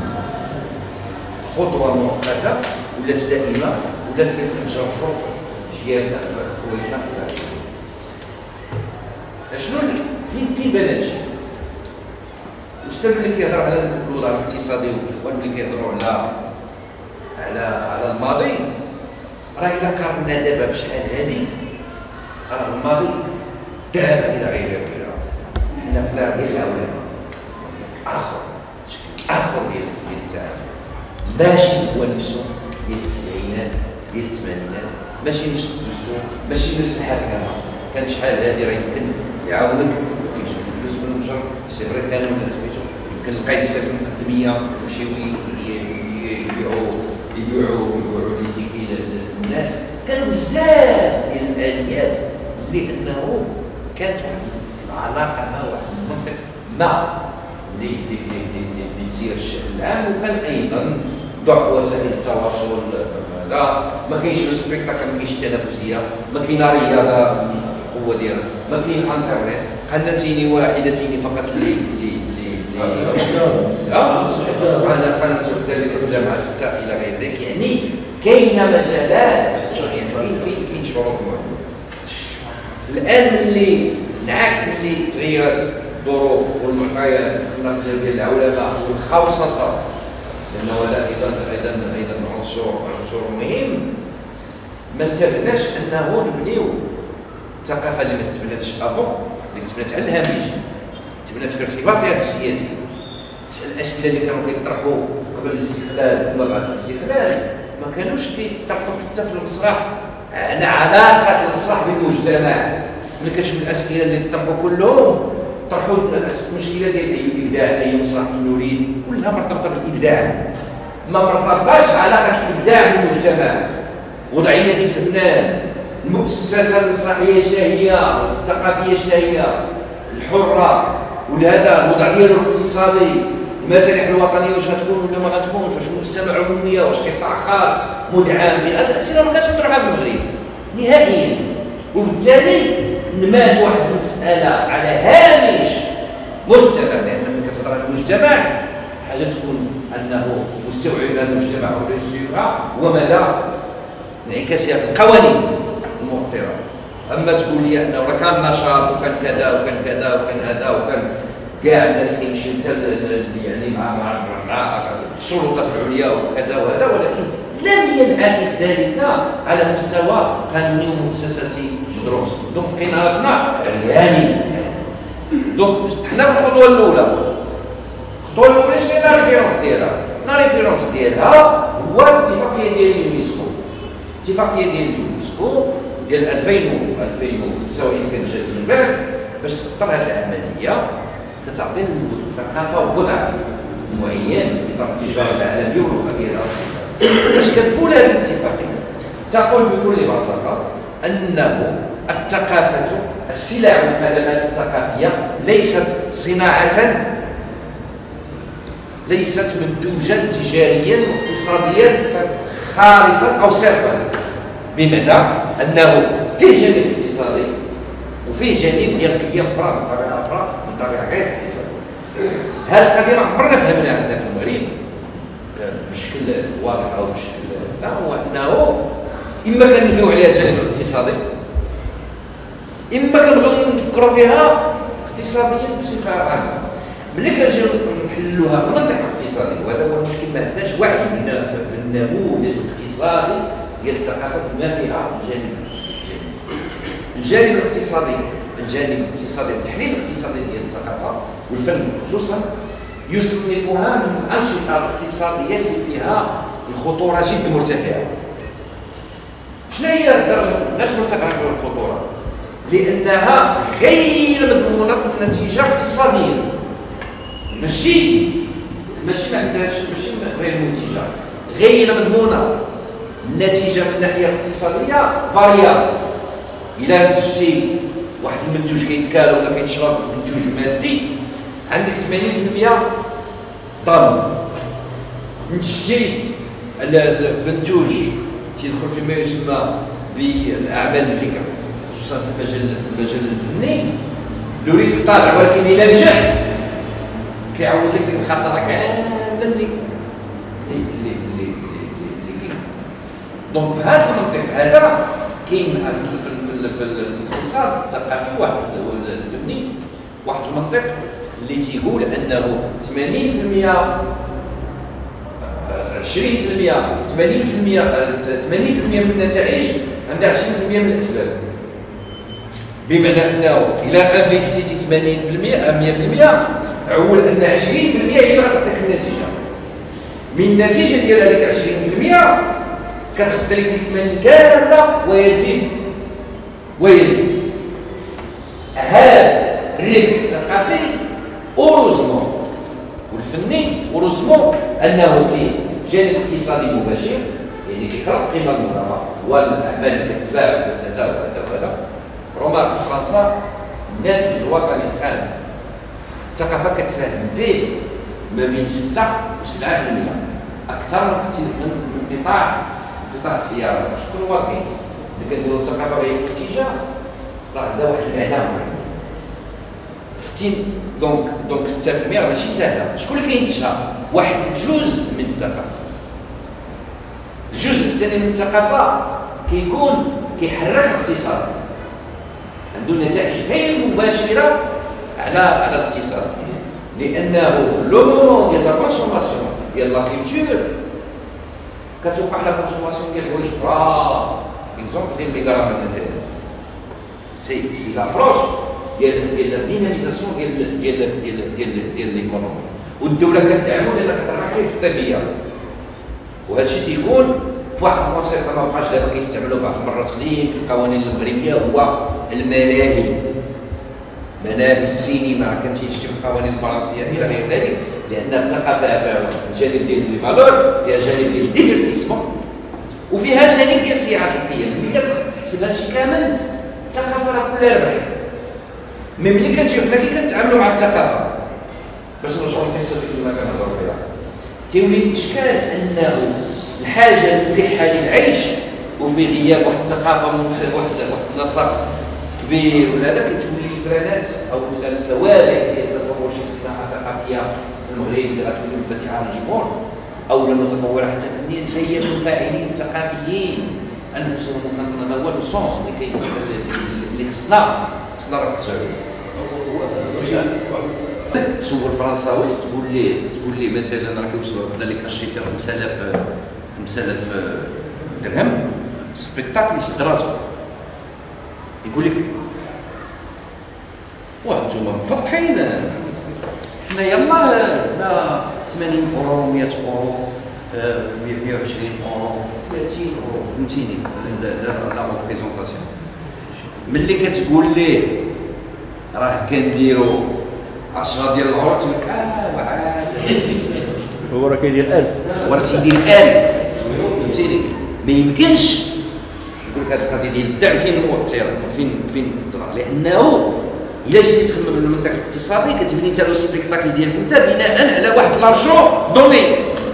خطوه مؤقته ولات دائمه، ولات كتنجرحوا جيالنا حوايجنا كلها. شنو فين فين بلاش؟ الاستاذ اللي كيهضر على الوضع الاقتصادي والاخوان اللي كيهضروا على على على الماضي، راه الا قارنا دابا بشحال هادي راه الماضي ذهب الى غير رجع. حنا في العام ديال الاولاد اخر شكل اخر ديال التعامل، ماشي هو نفسه ديال السبعينات ديال الثمانينات، ماشي نفس الدستور، ماشي نفس الحكامه. كان شحال هادي راه يمكن يعاونك كيجيب الفلوس من المجر، سي فري كان ولا سميتو يمكن القيسات المقدميه يمشيو يبيعوا يبيعوا يبيعوا لي تيكي للناس. كانوا بزاف ديال الاليات لانه كانت واحد العلاقه مع واحد المنطق ما اللي تسير الشأن العام. وكان ايضا ضعف وسائل التواصل، هذا ما كاينش لو سبيكتاكل، ما كاينش التنافسيه، ما كاينه رياضه القوه ديالها، ما كاين الانترنت. قناتين واحدتين فقط ل ل ل اه قناه وحده اللي كتبدا مع سته الى غير ذلك. يعني كاينه مجالات، كاين كاين كاين شروط معينه. الان اللي نعاك اللي تغيرت الظروف والمعطيات ديال العلماء والخصصه، لانه هذا ايضا ايضا ايضا عنصر عنصر مهم. ما انتبهناش انه نبنيو الثقافه اللي ما تبناتش افون، اللي تبنات على الهامش، تبنات في ارتباطها السياسي. الاسئله اللي كانوا كيطرحوا قبل الاستقلال وما بعد الاستقلال ما كانوش كيطرحوا حتى في المسرح على علاقه المسرح بالمجتمع. ملي كتشوف الاسئله اللي طرحوا كلهم طرحوا المشكله ديال اي ابداع، اي مسرح نريد، كلها مرتبطه بالابداع، ما مرتبطاش علاقه الابداع بالمجتمع، وضعيه الفنان، المؤسسه المسرحيه شنو هي، الثقافيه شنو هي، الحره ولهذا الوضع ديالو الاقتصادي، المسارح الوطنيه واش غتكون ولا ما غتكونش، واش مؤسسه عموميه، واش قطاع خاص، مدعم. هذه الاسئله ما كانتش مطروحه في المغرب نهائيا، وبالتالي نمات واحد المساله على هامش مجتمع. لان ملي كتهضر على المجتمع حاجه تكون انه مستوعب المجتمع ولا يستوعبها ومدى انعكاسها في القوانين المؤطره. اما تقول لي انه راه كان نشاط وكان كذا وكان كذا وكان هذا وكان كاع الناس كيمشيو حتى يعني مع مع مع السلطات العليا وكذا وهذا، ولكن لم ينعكس ذلك على مستوى قانوني ومؤسساتي مدروس. دونك لقينا راسنا عريانين. دونك حنا في الخطوه الاولى، الخطوه الاولى شنو هي لا ريفيرونس ديالها؟ لا ريفيرونس ديالها هو الاتفاقيه ديال اليونسكو، الاتفاقيه ديال اليونسكو ديال ألفين وخمسة وإن كان جات من بعد باش تقطر هذه العمليه، كتعطي الثقافه وضع معين في اطار التجاره العالميه واللغه ديالها. باش كتقول هذه الاتفاقيه؟ تقول بكل بساطه انه الثقافه، السلع والخدمات الثقافيه ليست صناعه، ليست منتوجا تجاريا واقتصاديا خالصا او صرفا، بمعنى انه فيه جانب اقتصادي وفيه جانب ديال قيم اخرى من طبيعه اخرى من طبيعه غير اقتصاديه. هذه القضيه ما عمرنا فهمناها عندنا في المغرب بشكل واضح او بشكل لا، هو انه اما كنبنيو عليها الجانب الاقتصادي، اما كنبغيو نفكروا فيها اقتصاديا بصفه عامه. ملي كنجيو نحلوها من المنطق الاقتصادي، وهذا هو المشكل، ما عندناش وعي بالنموذج الاقتصادي ديال الثقافه بما فيها الجانب الجانب الاقتصادي الجانب الاقتصادي التحليل الاقتصادي ديال الثقافه والفن خصوصا يصنفها من الانشطه الاقتصاديه اللي فيها الخطوره جد مرتفعه. شنو هي الدرجه؟ علاش مرتفعه في الخطوره؟ لانها غير مضمونه النتيجه اقتصاديا، ماشي ماشي ما عندهاش، ماشي غير منتجه، غير مضمونه. النتيجه من الناحيه الاقتصاديه فاريابل. الا نتجتي واحد المنتوج كيتكال ولا كيتشرب منتوج مادي، عندك ثمانين بالمئة ضامن. نتجتي المنتوج تيدخل فيما يسمى بالاعمال الفكر خصوصا في المجال في المجال الفني، لو ريسك طالع، ولكن الا نجح كيعوض لك ديك الخساره كامله اللي اللي اللي اللي اللي كاين. دونك بهذا المنطق هذا كاين في في الاقتصاد الثقافي واحد الفني واحد المنطق اللي تيقول انه ثمانين بالمئة عشرين بالمئة ثمانين بالمئة ثمانين بالمئة من النتائج عندها عشرين بالمئة من الاسباب. بمعنى انه الى انفيستيتي ثمانين بالمئة مئة بالمئة عول ان عشرين بالمئة هي اللي غتعطيك النتيجه. من النتيجه ديال هذيك عشرين بالمئة كتغطي لك ديك ثمانين كامله ويزيد ويزيد. هذا الربح الثقافي اوروزمون والفني اوروزمون انه فيه جانب اقتصادي مباشر، يعني كيخلق القيمه المضافه والاعمال اللي كتباع وكذا وهذا وهذا. روما في فرنسا الناتج الوطني الخام الثقافه كتساهم فيه ما بين ستة وسبعة بالمئة، اكثر من قطاع قطاع السيارات. شكون واضحين اللي كنديروا الثقافه بهذا الاتجاه راه عندها واحد المعنى معين. ستين دونك دونك ستة بالمئة راه ماشي سهله. شكون اللي كينتجها؟ واحد الجزء من الثقافه. الجزء الثاني من الثقافه كيكون كيحرك الاقتصاد، عنده نتائج غير مباشره على على الاقتصاد، لانه لو مومون ديال لا كونسوماسيون ديال لا كولتور كتوقع لا كونسوماسيون ديال الحوايج اخرى. اكزومبل ديال الميغارام مثلا سي سي لابروش ديال ديال الديناميزاسيون ديال ديال ديال ديال ديال ليكونومي، والدوله كتدعمو لان كتهضر معاك في التنميه. وهذا الشيء تيكون في واحد الكونسيبت ما بقاش دابا كيستعملوا بعض المرات قليل في القوانين المغربيه، هو الملاهي. ملاهي السينما كانت تيجي في القوانين الفرنسيه الى غير ذلك، لان الثقافه فيها الجانب ديال لي فالور، فيها جانب ديال الديفيرتيسمون، وفيها جانب ديال صياغه القيم. ملي كتحسب هادشي كامل الثقافه راه كلها ربح. مي ملي كنجيو حنا كي كنتعاملوا مع الثقافه باش نرجعوا للقصه اللي كنا كنهضروا فيها، تيولي الاشكال انه الحاجه الملحه للعيش وفي غياب واحد الثقافه واحد واحد النسق كبير ولا لا، كتولي الفرانات او الكوابع ديال تطور شي صناعه ثقافيه في المغرب اللي غتولي منفتحه على الجمهور او متطوره حتى فنيا جايه من الفاعلين الثقافيين انفسهم. انا هو لو سونس اللي كاين اللي خصنا خصنا نركزوا عليه. تسول فرنساوي تقول ليه تقول ليه مثلا راه كيوصلوا عندنا اللي كنشري حتى خمسة آلاف خمسة آلاف درهم سبيكتاكل يشد راسو، يقول لك واه نتوما مفطحين، حنا يلاه لا ثمانين اورو مئة اورو مئة وعشرين اورو ثلاثين اورو، فهمتيني لا ريبريزونطاسيون. ملي كتقول ليه راه كنديرو عشرة ديال الاورو تقول لك اه وعاد هو راه كيدير ألف، هو راه تيدير ألف، فهمتيني. ما يمكنش نقول لك هذه القضيه ديال الدعم فين مؤثر فين فين تطلع، لانه الا جيتي تخمم من المنطق الاقتصادي كتبني انت لو سبيكتاكل ديالك انت بناء على واحد لارجون دوني،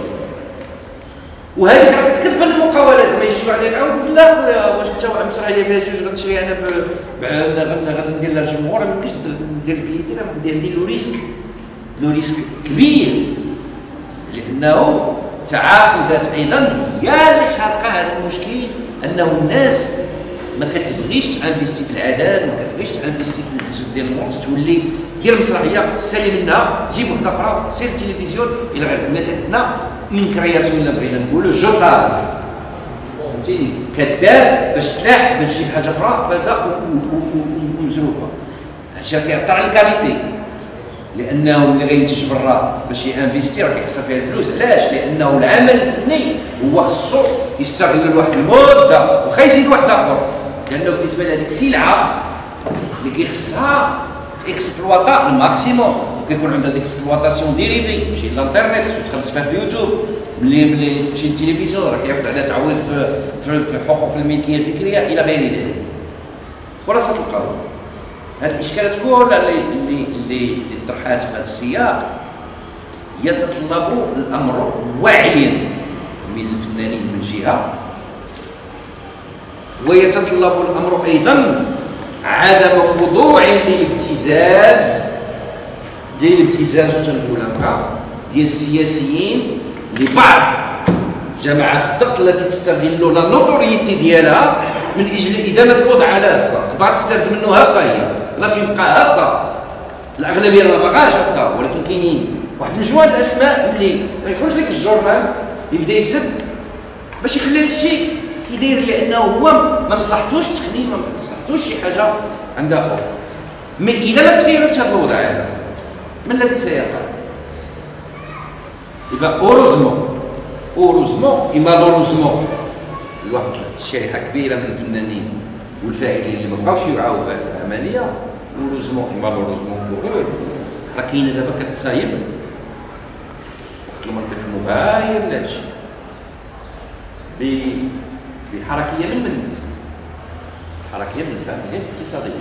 وهذيك راه كتكبر المقاولات. ما يجي واحد يعاود يقول لا خويا واش انت واحد مسرحيه فيها جوج غنشري انا غندير لها الجمهور، ما يمكنش ندير بيدي، راه غندير ندير لو ريسك لو ريسك كبير، لانه التعاقدات ايضا هي اللي خلقه هذا المشكل، انه الناس ما كتبغيش تانفيستي في العدد، ما كتبغيش تانفيستي في الجزء ديال الامور، تتولي دير مسرحيه سالي منها جيب وحده اخرى سير التلفزيون الى غير. مثلا اون كرياسيون اللي بغينا نقولوا جوطال، فهمتيني، كدار باش تلاح باش تجيب حاجه اخرى فهذا ومزروبه. هادشي كيأثر على الكاليتي، لانه اللي غينتج برا باش يانفيستي راه كيخسر فيها الفلوس. علاش؟ لانه العمل الفني هو خصو يستغل لواحد المده واخا يزيد واحد اخر، لانه بالنسبه لهذيك السلعه اللي كيخصها تاكسبلواطا الماكسيموم، وكيكون عندها ديكسبلواتاسيون ديريفي، تمشي للانترنيت خصو تخلص فيها في اليوتيوب، ملي ملي تمشي للتلفزيون راه كياخذ عليها تعويض في في حقوق الملكيه الفكريه الى غير ذلك. خلاصه القول هذه الاشكالات كلها اللي اللي اللي طرحات في هذا السياق يتطلب الامر وعي من الفنانين من جهه، ويتطلب الامر ايضا عدم خضوع للابتزاز ديال الابتزاز تنقول هكا ديال السياسيين لبعض جماعات الضغط التي تستغل لا نوتوريتي ديالها من اجل ادامه الوضع على هكا، تبقى تستافد منه هكا، هي لا تبقى هكا. الاغلبيه ما باغاش هكا، ولكن كاينين واحد مجموعه الاسماء اللي غيخرج لك الجورنال يبدا يسب باش يخلي هذا الشيء كيداير، لانه هو ما مصلحتوش التخديم، ما مصلحتوش شي حاجه عندها اخرى. مي الا ما تغيرتش هذا الوضع هذا ما الذي سيقع؟ يبقى اوروزمون اوروزمون اي مالوروزمون لواحد الشريحه كبيره من الفنانين والفاعلين اللي ما بقاوش يوعوا بهذه العمليه، اوروزمون اي مالوروزمون بوغ راه كاينه دابا كتصايب واحد المنطق مغاير لهذا الشيء بحركيه من من حركيه من الفاعلين الاقتصاديين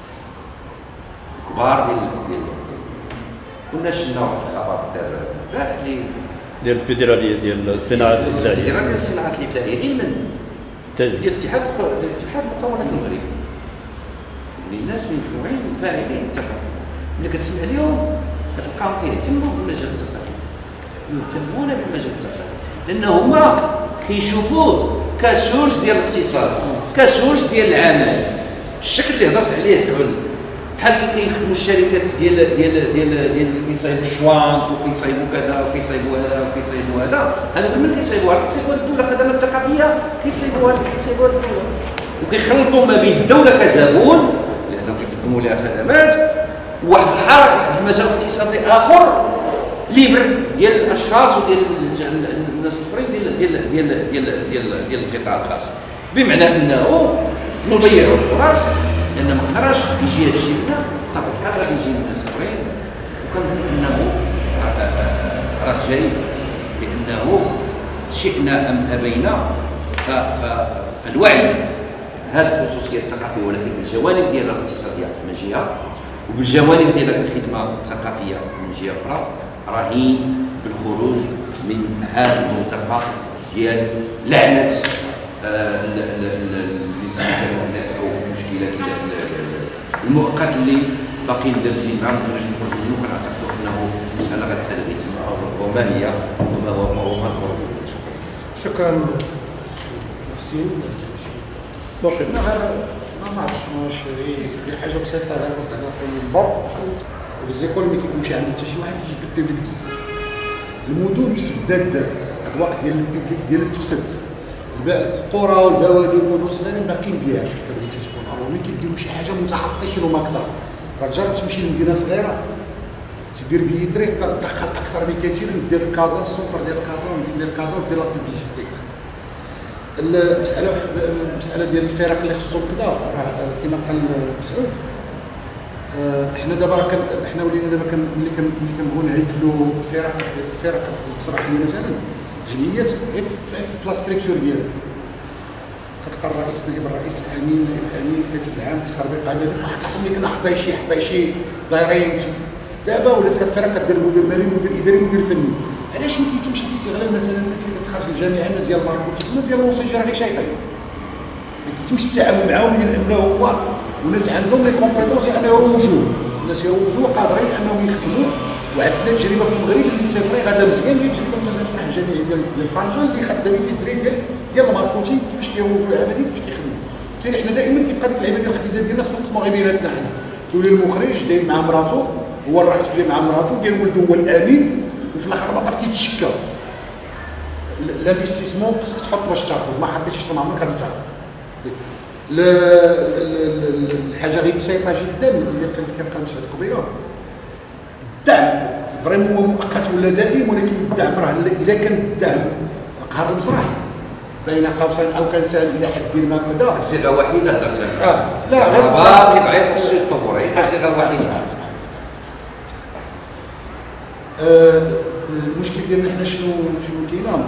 كبار ديال كنا شفنا واحد الخبر دار البارح اللي ديال الفيدراليه ديال الصناعات الابداعيه، الفيدراليه ديال الصناعات الابداعيه ديال من؟ ديال اتحاد اتحاد مقاولات المغرب، اللي الناس مجموعين فاعلين الثقافه ملي كتسمع اليوم كتلقاهم كيهتموا بالمجال الثقافي، يهتمون بالمجال الثقافي لان هما كيشوفوه كسورس ديال الاقتصاد، كسورس ديال العمل بالشكل اللي هضرت عليه قبل، بحال كي كيخدموا الشركات ديال ديال ديال ديال اللي كيصايبوا الشوانط وكيصايبوا كذا وكيصايبوا هذا وكيصايبوا هذا، هذا من كيصايبوها كيصايبوها الدوله، الخدمات الثقافيه كيصايبوها كيصايبوها الدوله، وكيخلطوا ما بين الدوله كزبون لانه كيقدموا لها خدمات وواحد الحركه واحد المجال اقتصادي اخر ليبر ديال الاشخاص وديال الناس الاخرين ديال ديال ديال ديال ديال ديال القطاع الخاص، بمعنى انه نضيعوا الفرص لان ما قدرش يجي هذا الشيء لنا بطبيعه الحال غادي يجي من الناس الاخرين، وكنظن انه راه جاي بانه شئنا ام ابينا فالوعي هذه الخصوصيه الثقافيه ولكن بالجوانب ديالها الاقتصاديه من جهه وبالجوانب ديال الخدمه الثقافيه من جهه اخرى رهين بالخروج من هذا المنطقه ديال لعنه اللي سميتها لعنه او مشكله المؤقت اللي باقي مدابزين معاه ما نقدروش نخرجوا منه. كنعتقدوا انه مساله غتسالي تما وما هي وما هو ما هو ما نخرجوا. شكرا حسين. دونك ما ما عرفتش واش هي حاجه بسيطه غير زعما في المنبر وليزيكول ملي كيكون شي عند حتى شي واحد كيجيب البيبليك بزاف. المدن تفسدات الاضواء ديال البيبليك ديالها تفسد، القرى والبوادي والمدن الصغيرين باقيين فيها بغيتي تكون الو ملي كيديروا شي حاجه متعطشين وما اكثر. راه جرب تمشي لمدينه صغيره تدير بيتري تقدر تدخل اكثر بكثير من دير كازا السونتر ديال كازا ودير كازا ودير لا بيبليسيتي. المساله المساله ديال الفرق اللي خصهم كذا راه كما قال مسعود حنا دابا راه حنا ولينا دابا ملي ملي كنبغيو نهيكلوا فرق فرق المسرحيه مثلا جمعيات غير في لا ستركتور ديالها كتلقى الرئيس نائب الرئيس الامين الامين الكاتب العام التخربيق هذا واحد اللحظه ملي كنا حطاي شي حطاي شي دايرين دابا ولات كتفرق كدير مدير مالي مدير اداري مدير فني. علاش ما كيتمش الاستغلال مثلا الناس اللي كتخرج الجامعه الناس ديال الماركتينغ الناس ديال الموسيقى راه غير شايطين ما كيتمش التعامل معاهم ديال انه هو وناس عندهم لي كومبيتونس يعني يروجوا الناس يروجوا قادرين انهم يخدموا. وعندنا تجربه في المغرب اللي سي فري غادا مزيان اللي تجربه مثلا المسرح الجامعي ديال ديال طنجه اللي خدامين في الدري ديال ديال الماركتينغ كيفاش كيروجوا العمليه كيفاش كيخدموا. بالتالي حنا دائما كيبقى ديك اللعيبه ديال الخبيزات ديالنا خصنا نتسمعوا غير بيناتنا حنا كيولي المخرج داير مع مراته هو الرئيس جاي مع مراته ديال ولده هو الامين وفي الاخر المطاف كيتشكى. الانفستيسمون خصك تحط باش تاخذ ما حطيتيش ما عمرك غادي تاخذ. الحاجه غير بسيطه جدا اللي كنبقى مسعود قبيله الدعم فريمون هو مؤقت ولا دائم ولكن الدعم راه الا كان الدعم قهر المسرح بين قوسين او كان سهل الى حد ما فدا صيغه وحيده هضرت اه لا غير باقي ضعيف خصو يطور غير صيغه وحيده. المشكل ديالنا حنا شنو شنو كاينه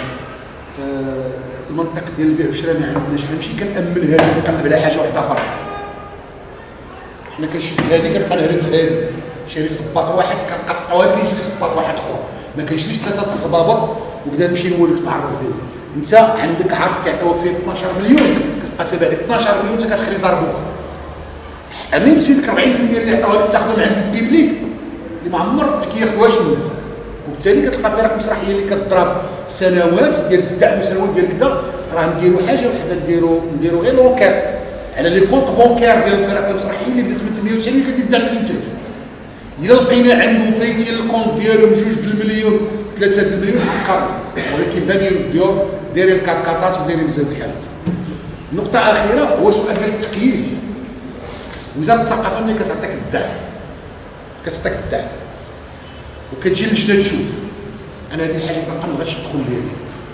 المنطق ديال البيع والشراء ما عندناش. كنمشي كنامن هذه كنقلب على حاجه واحده اخرى حنا كنشد هذه كنبقى نهرب في هذه شاري صباط واحد كنقطعو هذا كنشري صباط واحد اخر ما كنشريش ثلاثه الصبابط وبدا نمشي نولد مع الرزين. انت عندك عرض كيعطيوك فيه اثناش مليون كتبقى تابع لك اثناش مليون انت كتخلي ضربوك عميم سيدك أربعين بالمئة اللي عطاوها لك تاخذهم عند البيبليك اللي ما عمر ما كياخذوهاش الناس. وبالتالي كتلقى فرق مسرحيه اللي كتضرب سنوات ديال الدعم سنوات ديال كذا راه نديروا حاجه وحده نديروا نديروا غير لونكير على لي كونط بونكير ديال الفرق المسرحيه اللي بدات من ثمانية وتسعين كتدي الدعم الانتاج. الا لقينا عنده فايتين الكونط ديالو بجوج بالمليون ثلاثه المليون حقا ولكن بانين ديور دايرين الكاطكاطات ودايرين بزاف د الحاجات. نقطه اخيره هو سؤال ديال التكييف. وزاره الثقافه ملي كتعطيك الدعم كتعطيك الدعم وكتجي اللجنه تشوف انا هذه الحاجه كنبقى ما غاديش ندخل ليها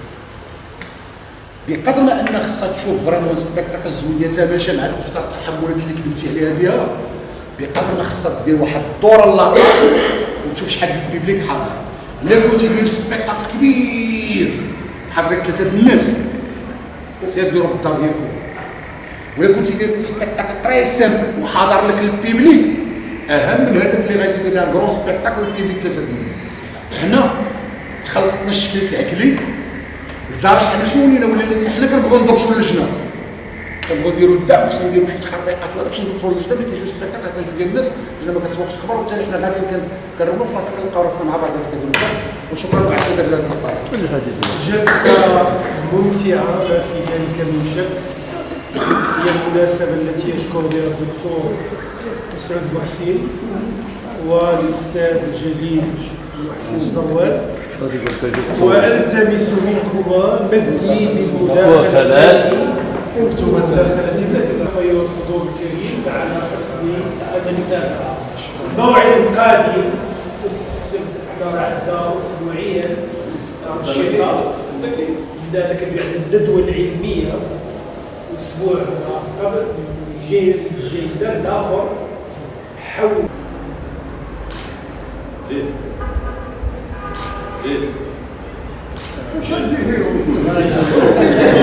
بقدر ما ان خصها تشوف فريمون سبيكتاكل زوينه تماشى مع الافكار التحملات اللي كذبتي عليها بها بقدر ما خصها دير واحد الدوره لاصق وتشوف شحال من البيبليك حاضر. الا كنتي دير سبيكتاكل كبير حاضرين ثلاثه الناس سير ديروا في الدار ديالكم. ولا كنتي دير سبيكتاكل تري سامبل وحاضر لك البيبليك اهم من هذاك اللي غادي يدير لها كرون سبيكتاكل البيبليك ثلاثه الناس. حنا تخلطنا الشكل العقلي لدرجه حنا شنو ولينا ولينا حنا كنبغيو نضربشوا اللجنه كنبغيو نديروا الدعم، خصنا نديروا شي تخطيطات وهذا باش نوصلوا للجنه ملي كيجيو سبيكتاكل حتى جوج ديال الناس الجنه ما كتسوقش الخبر، وبالتالي حنا غاديين كنرموا في الوقت كنلقاو راسنا مع بعض كنديروا الدعم. وشكرا على الساده بهذا المطار. جلسه ممتعه ما في ذلك من شك. هي المناسبه التي يشكر بها الدكتور مسعود بوحسين والاستاذ الجليل محسن الزروال، والتمس منكما مدي بالمداخلات والمداخلات التي تحوي الحضور الكريم على حسن المتابعه. الموعد القادم نحضر عدة اسبوعيا انشطه ذلك بعد الندوه العلميه اسبوع قبل جاي الجيدان الاخر حول زيد زيد مش